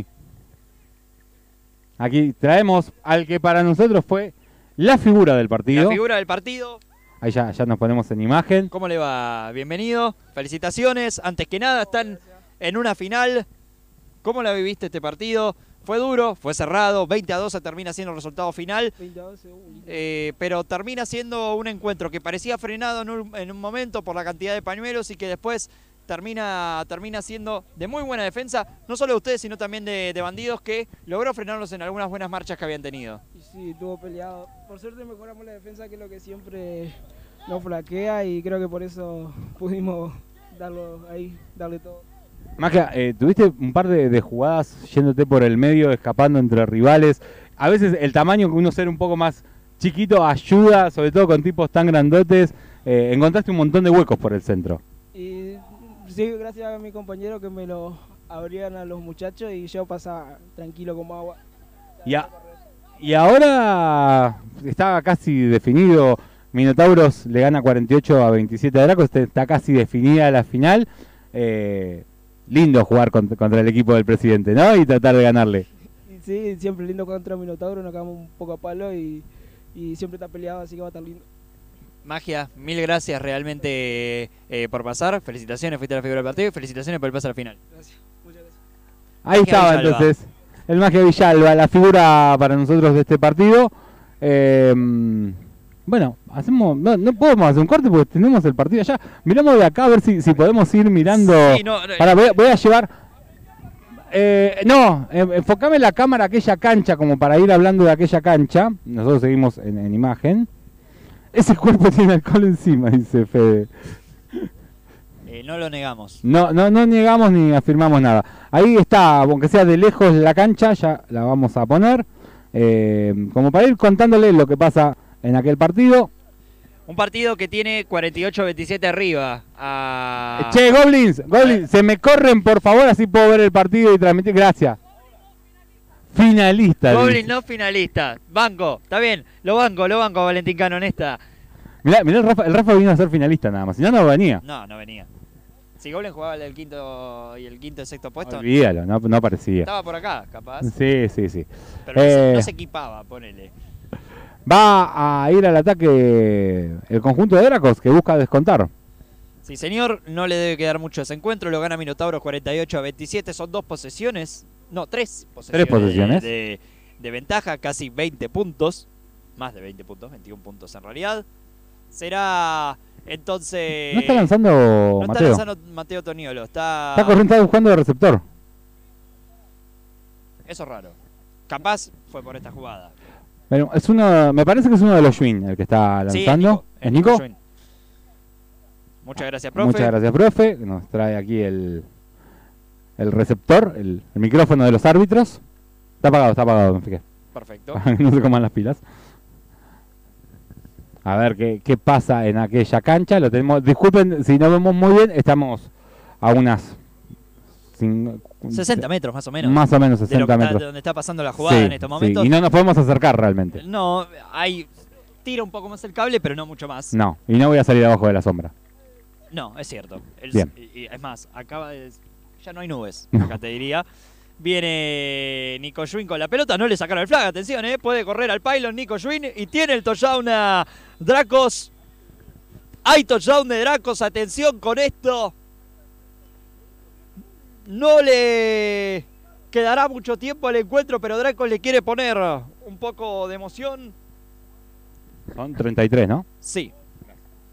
Aquí traemos al que para nosotros fue la figura del partido. La figura del partido. Ahí ya nos ponemos en imagen. ¿Cómo le va? Bienvenido. Felicitaciones. Antes que nada, están en una final. ¿Cómo la viviste este partido? Fue duro, fue cerrado. 20-12 termina siendo el resultado final. 22 segundos. Pero termina siendo un encuentro que parecía frenado en un momento por la cantidad de pañuelos y que después termina siendo de muy buena defensa, no solo de ustedes, sino también de Bandidos, que logró frenarlos en algunas buenas marchas que habían tenido. Y sí, estuvo peleado. Por suerte mejoramos la defensa, que es lo que siempre nos flaquea, y creo que por eso pudimos darle todo. Magia, tuviste un par de jugadas yéndote por el medio, escapando entre rivales. A veces el tamaño, que uno ser un poco más chiquito, ayuda, sobre todo con tipos tan grandotes. Encontraste un montón de huecos por el centro. Y sí, gracias a mi compañero que me lo abrían a los muchachos y yo pasaba tranquilo como agua. Y ahora está casi definido. Minotauros le gana 48-27 a Dracos. Está casi definida la final. Lindo jugar contra el equipo del presidente, ¿no? Y tratar de ganarle. Y sí, siempre lindo contra Minotauro, nos quedamos un poco a palo y siempre está peleado, así que va a estar lindo. Magia, mil gracias realmente por pasar. Felicitaciones, fuiste la figura del partido y felicitaciones por el pase a la final. Gracias, muchas gracias. Ahí Magia estaba Villalba. entonces el Magia Villalba, la figura para nosotros de este partido. Bueno, no podemos hacer un corte porque tenemos el partido allá. Miramos de acá a ver si podemos ir mirando. Sí, no, Pará, voy a llevar. Enfocame la cámara a aquella cancha, como para ir hablando de aquella cancha. Nosotros seguimos en imagen. Ese cuerpo tiene alcohol encima, dice Fede. no lo negamos. No negamos ni afirmamos nada. Ahí está, aunque sea de lejos la cancha, ya la vamos a poner. Como para ir contándole lo que pasa en aquel partido. Un partido que tiene 48-27 arriba. Che, Goblins, se me corren por favor, así puedo ver el partido y transmitir. Gracias. Finalista. Goblin dice. no finalista. Banco, está bien. Lo banco, Valentín Cano en esta. Mirá el Rafa vino a ser finalista nada más, si no venía. No venía. Si Goblin jugaba el quinto y el sexto puesto, Olvídalo, no parecía. estaba por acá, capaz. Sí. Pero no se equipaba, ponele. Va a ir al ataque el conjunto de Dracos, que busca descontar. Sí, señor, no le debe quedar mucho ese encuentro. Lo gana Minotauros 48-27. Son tres posesiones. Tres posesiones. De ventaja, casi 20 puntos. Más de 20 puntos, 21 puntos en realidad. Será entonces. No está lanzando No Mateo. está lanzando Mateo Toniolo. Está jugando de receptor. Eso es raro. Capaz fue por esta jugada. Bueno, me parece que es uno de los Schwinn el que está lanzando. Sí, ¿Es Nico? Schwinn. Muchas gracias, profe. Muchas gracias, profe. Que nos trae aquí el receptor, el micrófono de los árbitros. Está apagado, me fijé. Perfecto. Para que no se coman las pilas. A ver qué pasa en aquella cancha. Lo tenemos. Disculpen si no vemos muy bien. Estamos a unas 60 metros más o menos. Más o menos de 60 de metros. donde está pasando la jugada en estos momentos. Y no nos podemos acercar realmente. No, tira un poco más el cable, pero no mucho más. No, y no voy a salir abajo de la sombra. No, es cierto. Bien. Es más, ya no hay nubes, No. acá te diría. Viene Nico Schwinn con la pelota, no le sacaron el flag, atención, puede correr al pylon Nico Schwinn y tiene el touchdown a Dracos. Hay touchdown de Dracos, atención con esto. No le quedará mucho tiempo al encuentro, pero Dracos le quiere poner un poco de emoción. Son 33, ¿no? Sí.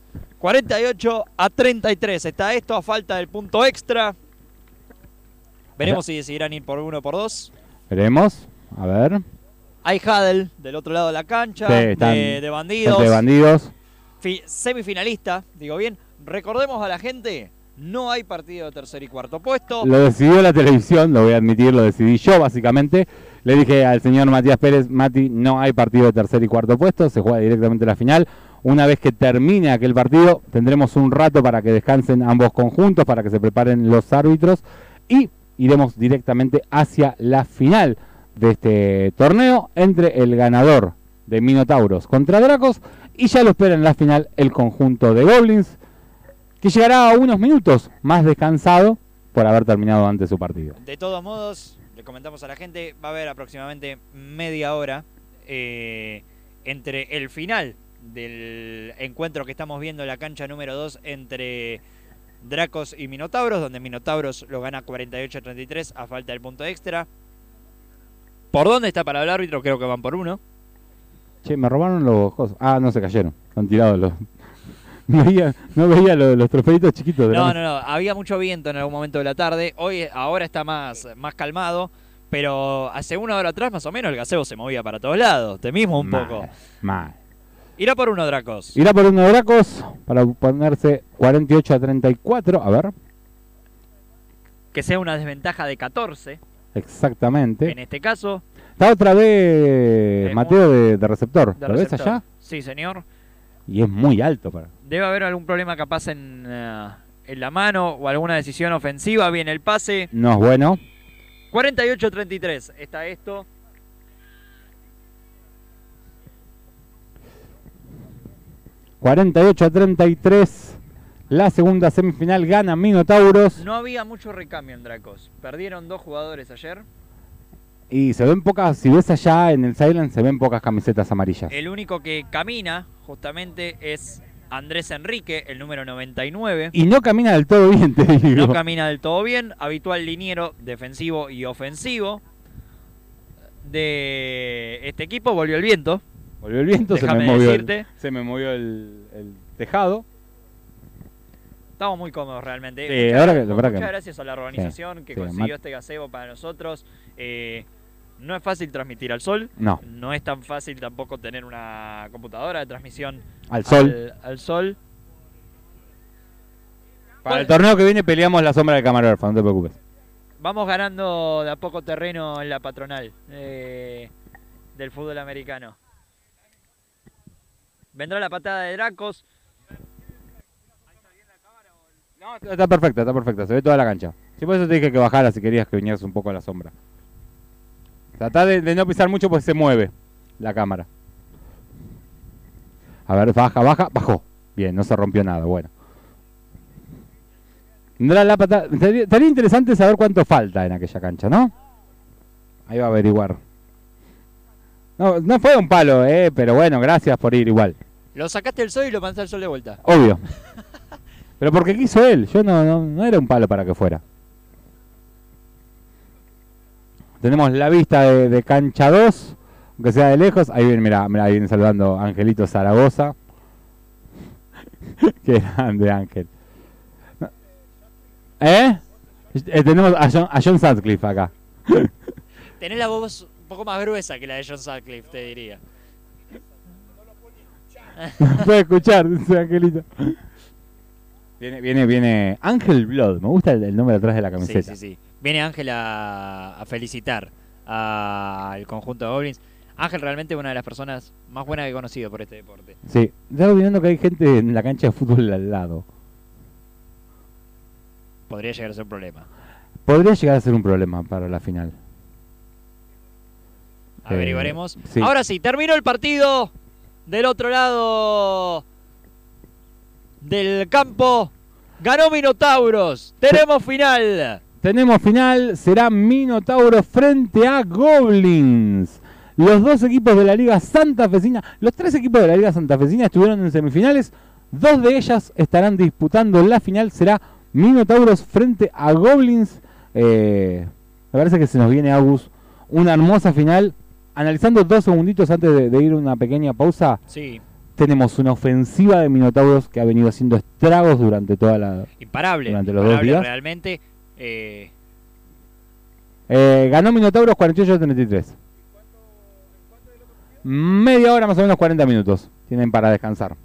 48-33. Está esto a falta del punto extra. Veremos si decidirán ir por 1 o por 2. Veremos. A ver. Hay Hadel del otro lado de la cancha, Sí, están de Bandidos. gente de Bandidos. Semifinalista, digo bien. Recordemos a la gente, no hay partido de tercer y cuarto puesto. Lo decidió la televisión, lo voy a admitir, lo decidí yo básicamente. Le dije al señor Matías Pérez, Mati, no hay partido de tercer y cuarto puesto, se juega directamente la final. Una vez que termine aquel partido, tendremos un rato para que descansen ambos conjuntos, para que se preparen los árbitros y iremos directamente hacia la final de este torneo entre el ganador de Minotauros contra Dracos y ya lo espera en la final el conjunto de Goblins, que llegará a unos minutos más descansado por haber terminado antes su partido. De todos modos, le comentamos a la gente, va a haber aproximadamente media hora entre el final del encuentro que estamos viendo en la cancha número 2 entre Dracos y Minotauros, donde Minotauros lo gana 48-33 a falta del punto extra. ¿Por dónde está para el árbitro? Creo que van por 1. Che, me robaron los cosas. Ah, no, se cayeron. Están tirados los... No veía los trofeitos chiquitos. No. Había mucho viento en algún momento de la tarde. Ahora está más calmado. Pero hace una hora atrás, más o menos, el gazebo se movía para todos lados. Temimos un poco. Mal. Irá por 1 Dracos. Irá por 1 Dracos para ponerse 48-34. A ver. Que sea una desventaja de 14. Exactamente. En este caso. Está otra vez Mateo de receptor. ¿Lo ves allá? Sí, señor. Y es muy alto para... Debe haber algún problema capaz en la mano o alguna decisión ofensiva. Viene el pase. No es bueno. 48-33 está esto. ...48-33... La segunda semifinal gana Minotauros. No había mucho recambio en Dracos. Perdieron 2 jugadores ayer. Y se ven pocas, si ves allá en el Silent, se ven pocas camisetas amarillas. El único que camina justamente es Andrés Enrique, el número 99. Y no camina del todo bien, te digo. No camina del todo bien. Habitual liniero defensivo y ofensivo de este equipo. Volvió el viento. Volvió el viento, se me movió el tejado. Estamos muy cómodos realmente. Sí, muchas gracias a la organización que consiguió este gazebo para nosotros. No es fácil transmitir al sol. No. No es tan fácil tampoco tener una computadora de transmisión al sol. Para el torneo que viene peleamos la sombra del camarógrafo, no te preocupes. Vamos ganando de a poco terreno en la patronal del fútbol americano. Vendrá la patada de Dracos. No, está perfecta, se ve toda la cancha. Sí, por eso te dije que bajaras si querías que vinieras un poco a la sombra. Tratá de no pisar mucho porque se mueve la cámara. A ver, bajó. Bien, no se rompió nada, bueno. La patada. Estaría interesante saber cuánto falta en aquella cancha, ¿no? Ahí va a averiguar. No fue un palo, pero bueno, gracias por ir igual. Lo sacaste del sol y lo mandaste al sol de vuelta. Obvio. Pero porque quiso él, yo no era un palo para que fuera. Tenemos la vista de cancha 2, aunque sea de lejos. Ahí viene, mirá, ahí viene saludando Angelito Zaragoza. Qué grande, Ángel. Tenemos a John Sutcliffe acá. Tenés la voz un poco más gruesa que la de John Sutcliffe, te diría. Puede escuchar, dice Angelito. Viene Ángel Blood, me gusta el nombre atrás de la camiseta. Sí. Viene Ángel a felicitar al conjunto de Goblins. Ángel realmente es una de las personas más buenas que he conocido por este deporte. Sí, ya olvidando que hay gente en la cancha de fútbol al lado. Podría llegar a ser un problema. Podría llegar a ser un problema para la final. Averiguaremos. Sí. Ahora sí, terminó el partido del otro lado del campo. Ganó Minotauros. Tenemos final. Tenemos final. Será Minotauros frente a Goblins. Los dos equipos de la Liga Santafesina, los tres equipos de la Liga Santafesina estuvieron en semifinales. Dos de ellas estarán disputando la final. Será Minotauros frente a Goblins. Me parece que se nos viene, Agus, una hermosa final. Analizando 2 segunditos antes de ir a una pequeña pausa. Sí. tenemos una ofensiva de Minotauros que ha venido haciendo estragos durante toda la... Imparable. Durante los 2 días. Realmente. Ganó Minotauros 48-33. Media hora, más o menos 40 minutos. Tienen para descansar.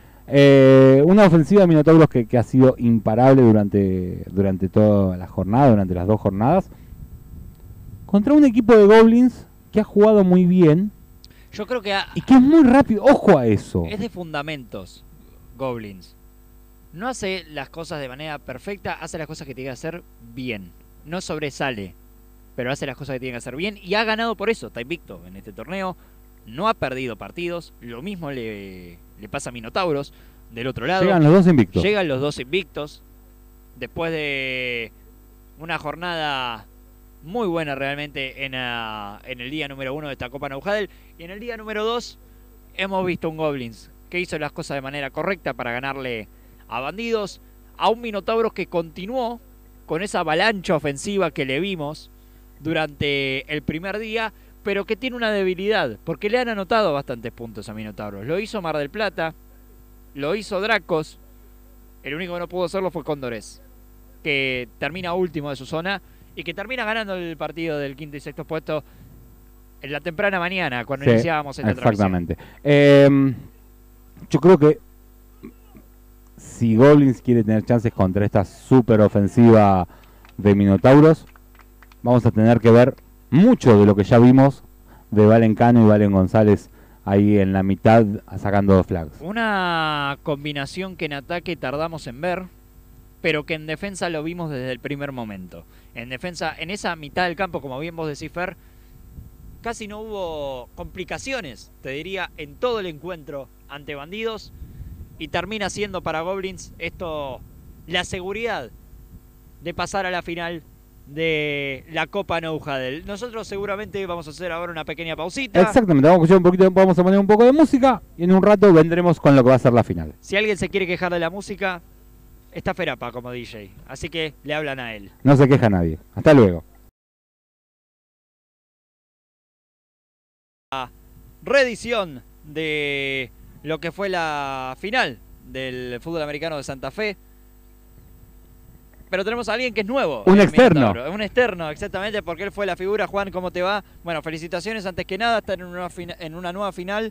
Una ofensiva de Minotauros que ha sido imparable durante toda la jornada, durante las 2 jornadas. Contra un equipo de Goblins que ha jugado muy bien. Yo creo que Y que es muy rápido. Ojo a eso. es de fundamentos, Goblins. No hace las cosas de manera perfecta, hace las cosas que tiene que hacer bien. No sobresale, pero hace las cosas que tiene que hacer bien y ha ganado por eso. Está invicto en este torneo. No ha perdido partidos. Lo mismo le pasa a Minotauros del otro lado. Llegan los 2 invictos. Llegan los 2 invictos. Después de una jornada muy buena realmente en el día número 1 de esta Copa Neujadel. Y en el día número 2 hemos visto un Goblins que hizo las cosas de manera correcta para ganarle a Bandidos. A un Minotauros que continuó con esa avalancha ofensiva que le vimos durante el primer día, pero que tiene una debilidad, porque le han anotado bastantes puntos a Minotauros. Lo hizo Mar del Plata, lo hizo Dracos, el único que no pudo hacerlo fue Cóndores, que termina último de su zona y que termina ganando el partido del 5º y 6º puesto en la temprana mañana, cuando iniciábamos esta transmisión. Exactamente. Yo creo que si Goblins quiere tener chances contra esta super ofensiva de Minotauros, vamos a tener que ver mucho de lo que ya vimos de Valen Cano y Valen González ahí en la mitad sacando 2 flags. Una combinación que en ataque tardamos en ver, pero que en defensa lo vimos desde el primer momento. En defensa, en esa mitad del campo, como bien vos decís, Fer, casi no hubo complicaciones, te diría, en todo el encuentro ante Bandidos. Y termina siendo para Goblins esto la seguridad de pasar a la final de la Copa Neujadel. Nosotros seguramente vamos a hacer ahora una pequeña pausita. Exactamente, vamos a escuchar un poquito, vamos a poner un poco de música y en un rato vendremos con lo que va a ser la final. Si alguien se quiere quejar de la música, está Ferapa como DJ, así que le hablan a él. No se queja nadie. Hasta luego. Reedición de lo que fue la final del fútbol americano de Santa Fe. Pero tenemos a alguien que es nuevo. Un externo. Un externo, exactamente, porque él fue la figura. Juan, ¿cómo te va? Bueno, felicitaciones antes que nada. Están en una nueva final.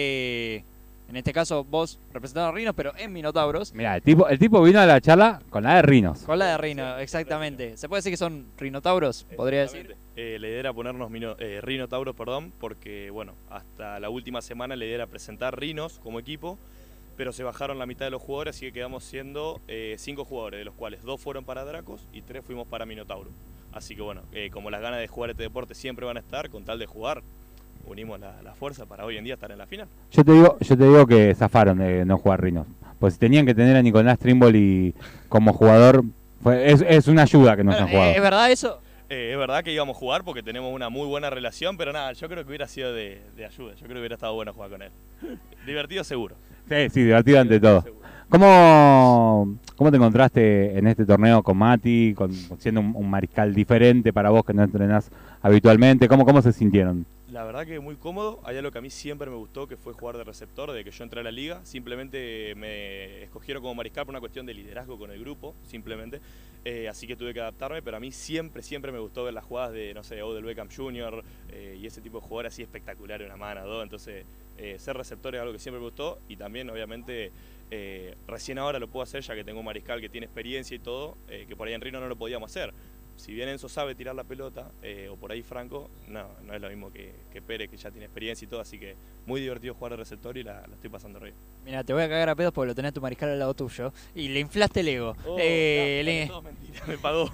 En este caso, vos representando a Rinos, pero en Minotauros. Mirá, el tipo vino a la charla con la de Rinos. Con la de Rino, exactamente. ¿Se puede decir que son Rinotauros? Podría decir. La idea era ponernos Rinotauros, porque bueno, hasta la última semana la idea era presentar Rinos como equipo, pero se bajaron la mitad de los jugadores, así que quedamos siendo 5 jugadores, de los cuales 2 fueron para Dracos y 3 fuimos para Minotauro. Así que bueno, como las ganas de jugar este deporte siempre van a estar, con tal de jugar, unimos la fuerza para hoy en día estar en la final. Yo te digo que zafaron de no jugar Rinos. Pues si tenían que tener a Nicolás Trimble como jugador, es una ayuda que no hayan jugado. ¿Es verdad eso? Es verdad que íbamos a jugar porque tenemos una muy buena relación, pero nada, yo creo que hubiera sido de ayuda. Yo creo que hubiera estado bueno jugar con él. Divertido seguro. Sí, divertido ante todo. ¿Cómo te encontraste en este torneo con Mati, siendo un mariscal diferente para vos que no entrenás habitualmente? ¿Cómo se sintieron? La verdad que muy cómodo. Hay algo que a mí siempre me gustó, que fue jugar de receptor desde que yo entré a la liga. Simplemente me escogieron como mariscal por una cuestión de liderazgo con el grupo, simplemente. Así que tuve que adaptarme, pero a mí siempre me gustó ver las jugadas de, no sé, Odell Beckham Jr. Y ese tipo de jugadores así espectaculares, una mano, dos. Entonces, ser receptor es algo que siempre me gustó y también, obviamente, recién ahora lo puedo hacer ya que tengo un mariscal que tiene experiencia y todo, que por ahí en Rino no lo podíamos hacer. Si bien Enzo sabe tirar la pelota, o por ahí Franco, no es lo mismo que Pérez, que ya tiene experiencia y todo, así que muy divertido jugar de receptor y la estoy pasando re bien. Mira, te voy a cagar a pedos porque lo tenés a tu mariscal al lado tuyo y le inflaste el ego. No, es mentira, me pagó.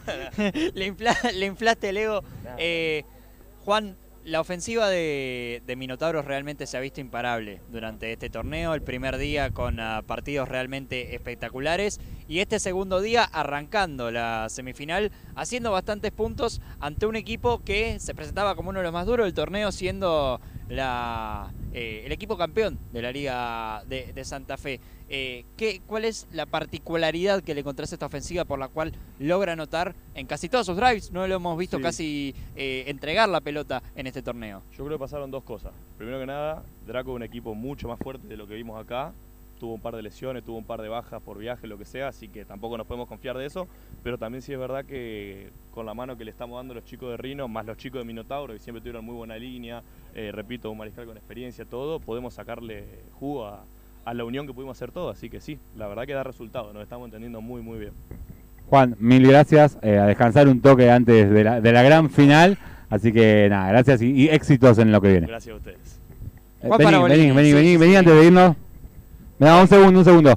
le inflaste el ego. Juan, la ofensiva de Minotauros realmente se ha visto imparable durante este torneo. El primer día con partidos realmente espectaculares y este segundo día arrancando la semifinal, haciendo bastantes puntos ante un equipo que se presentaba como uno de los más duros del torneo, siendo el equipo campeón de la Liga de Santa Fe. ¿Cuál es la particularidad que le encontrás a esta ofensiva por la cual logra anotar en casi todos sus drives? No lo hemos visto Sí. casi entregar la pelota en este torneo. Yo creo que pasaron dos cosas. Primero que nada, Draco es un equipo mucho más fuerte de lo que vimos acá. Tuvo un par de lesiones, tuvo un par de bajas por viaje, lo que sea, así que tampoco nos podemos confiar de eso. Pero también sí es verdad que con la mano que le estamos dando a los chicos de Rino, más los chicos de Minotauro, que siempre tuvieron muy buena línea, repito, un mariscal con experiencia, todo, podemos sacarle jugo a la unión que pudimos hacer todos. Así que sí, la verdad que da resultado, nos estamos entendiendo muy, muy bien. Juan, mil gracias. A descansar un toque antes de la gran final. Así que nada, gracias y éxitos en lo que viene. Gracias a ustedes. Juan Farabolini, Vení antes de irnos. Me da un segundo.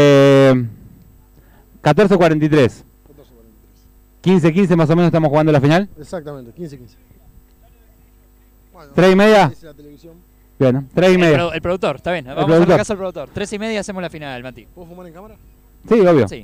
14:43. 15:15 más o menos estamos jugando la final. Exactamente, 15-15. Bueno, 3:30. dice la televisión. Bien, 3:30. El productor, está bien. Vamos productor. a la casa del productor. 3:30 hacemos la final, Mati. ¿Puedo fumar en cámara? Sí, obvio. Sí.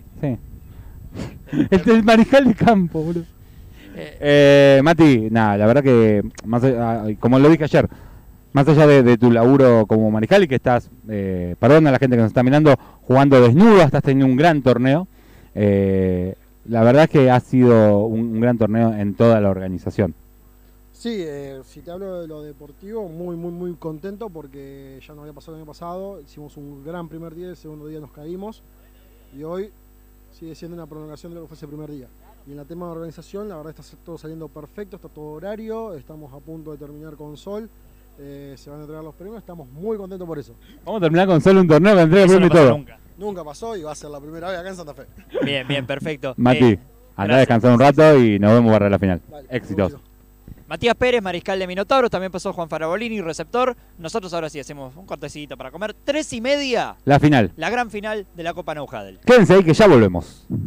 El mariscal de campo, boludo. Mati, nada, la verdad que, como lo dije ayer, más allá de tu laburo como mariscal y que estás, perdón a la gente que nos está mirando, jugando desnudo, estás teniendo un gran torneo. La verdad es que ha sido un gran torneo en toda la organización. Sí, si te hablo de lo deportivo, muy contento porque ya nos había pasado el año pasado. Hicimos un gran primer día, el segundo día nos caímos y hoy sigue siendo una prolongación de lo que fue ese primer día. Y en el tema de organización, la verdad está todo saliendo perfecto, está todo horario, estamos a punto de terminar con Sol. Se van a entregar los premios, estamos muy contentos por eso. Vamos a terminar con solo un torneo que entrega el Eso premio no y pasó todo. nunca. Nunca pasó y va a ser la primera vez acá en Santa Fe. Bien, perfecto. Mati, anda a gracias. descansar un rato y nos vemos para la final. Dale, Éxitos. seguro. Matías Pérez, mariscal de Minotauro, también pasó Juan Farabolini, receptor. Nosotros ahora sí hacemos un cortecito para comer. 3:30, La final. la gran final de la Copa Neujadel. Quédense ahí que ya volvemos.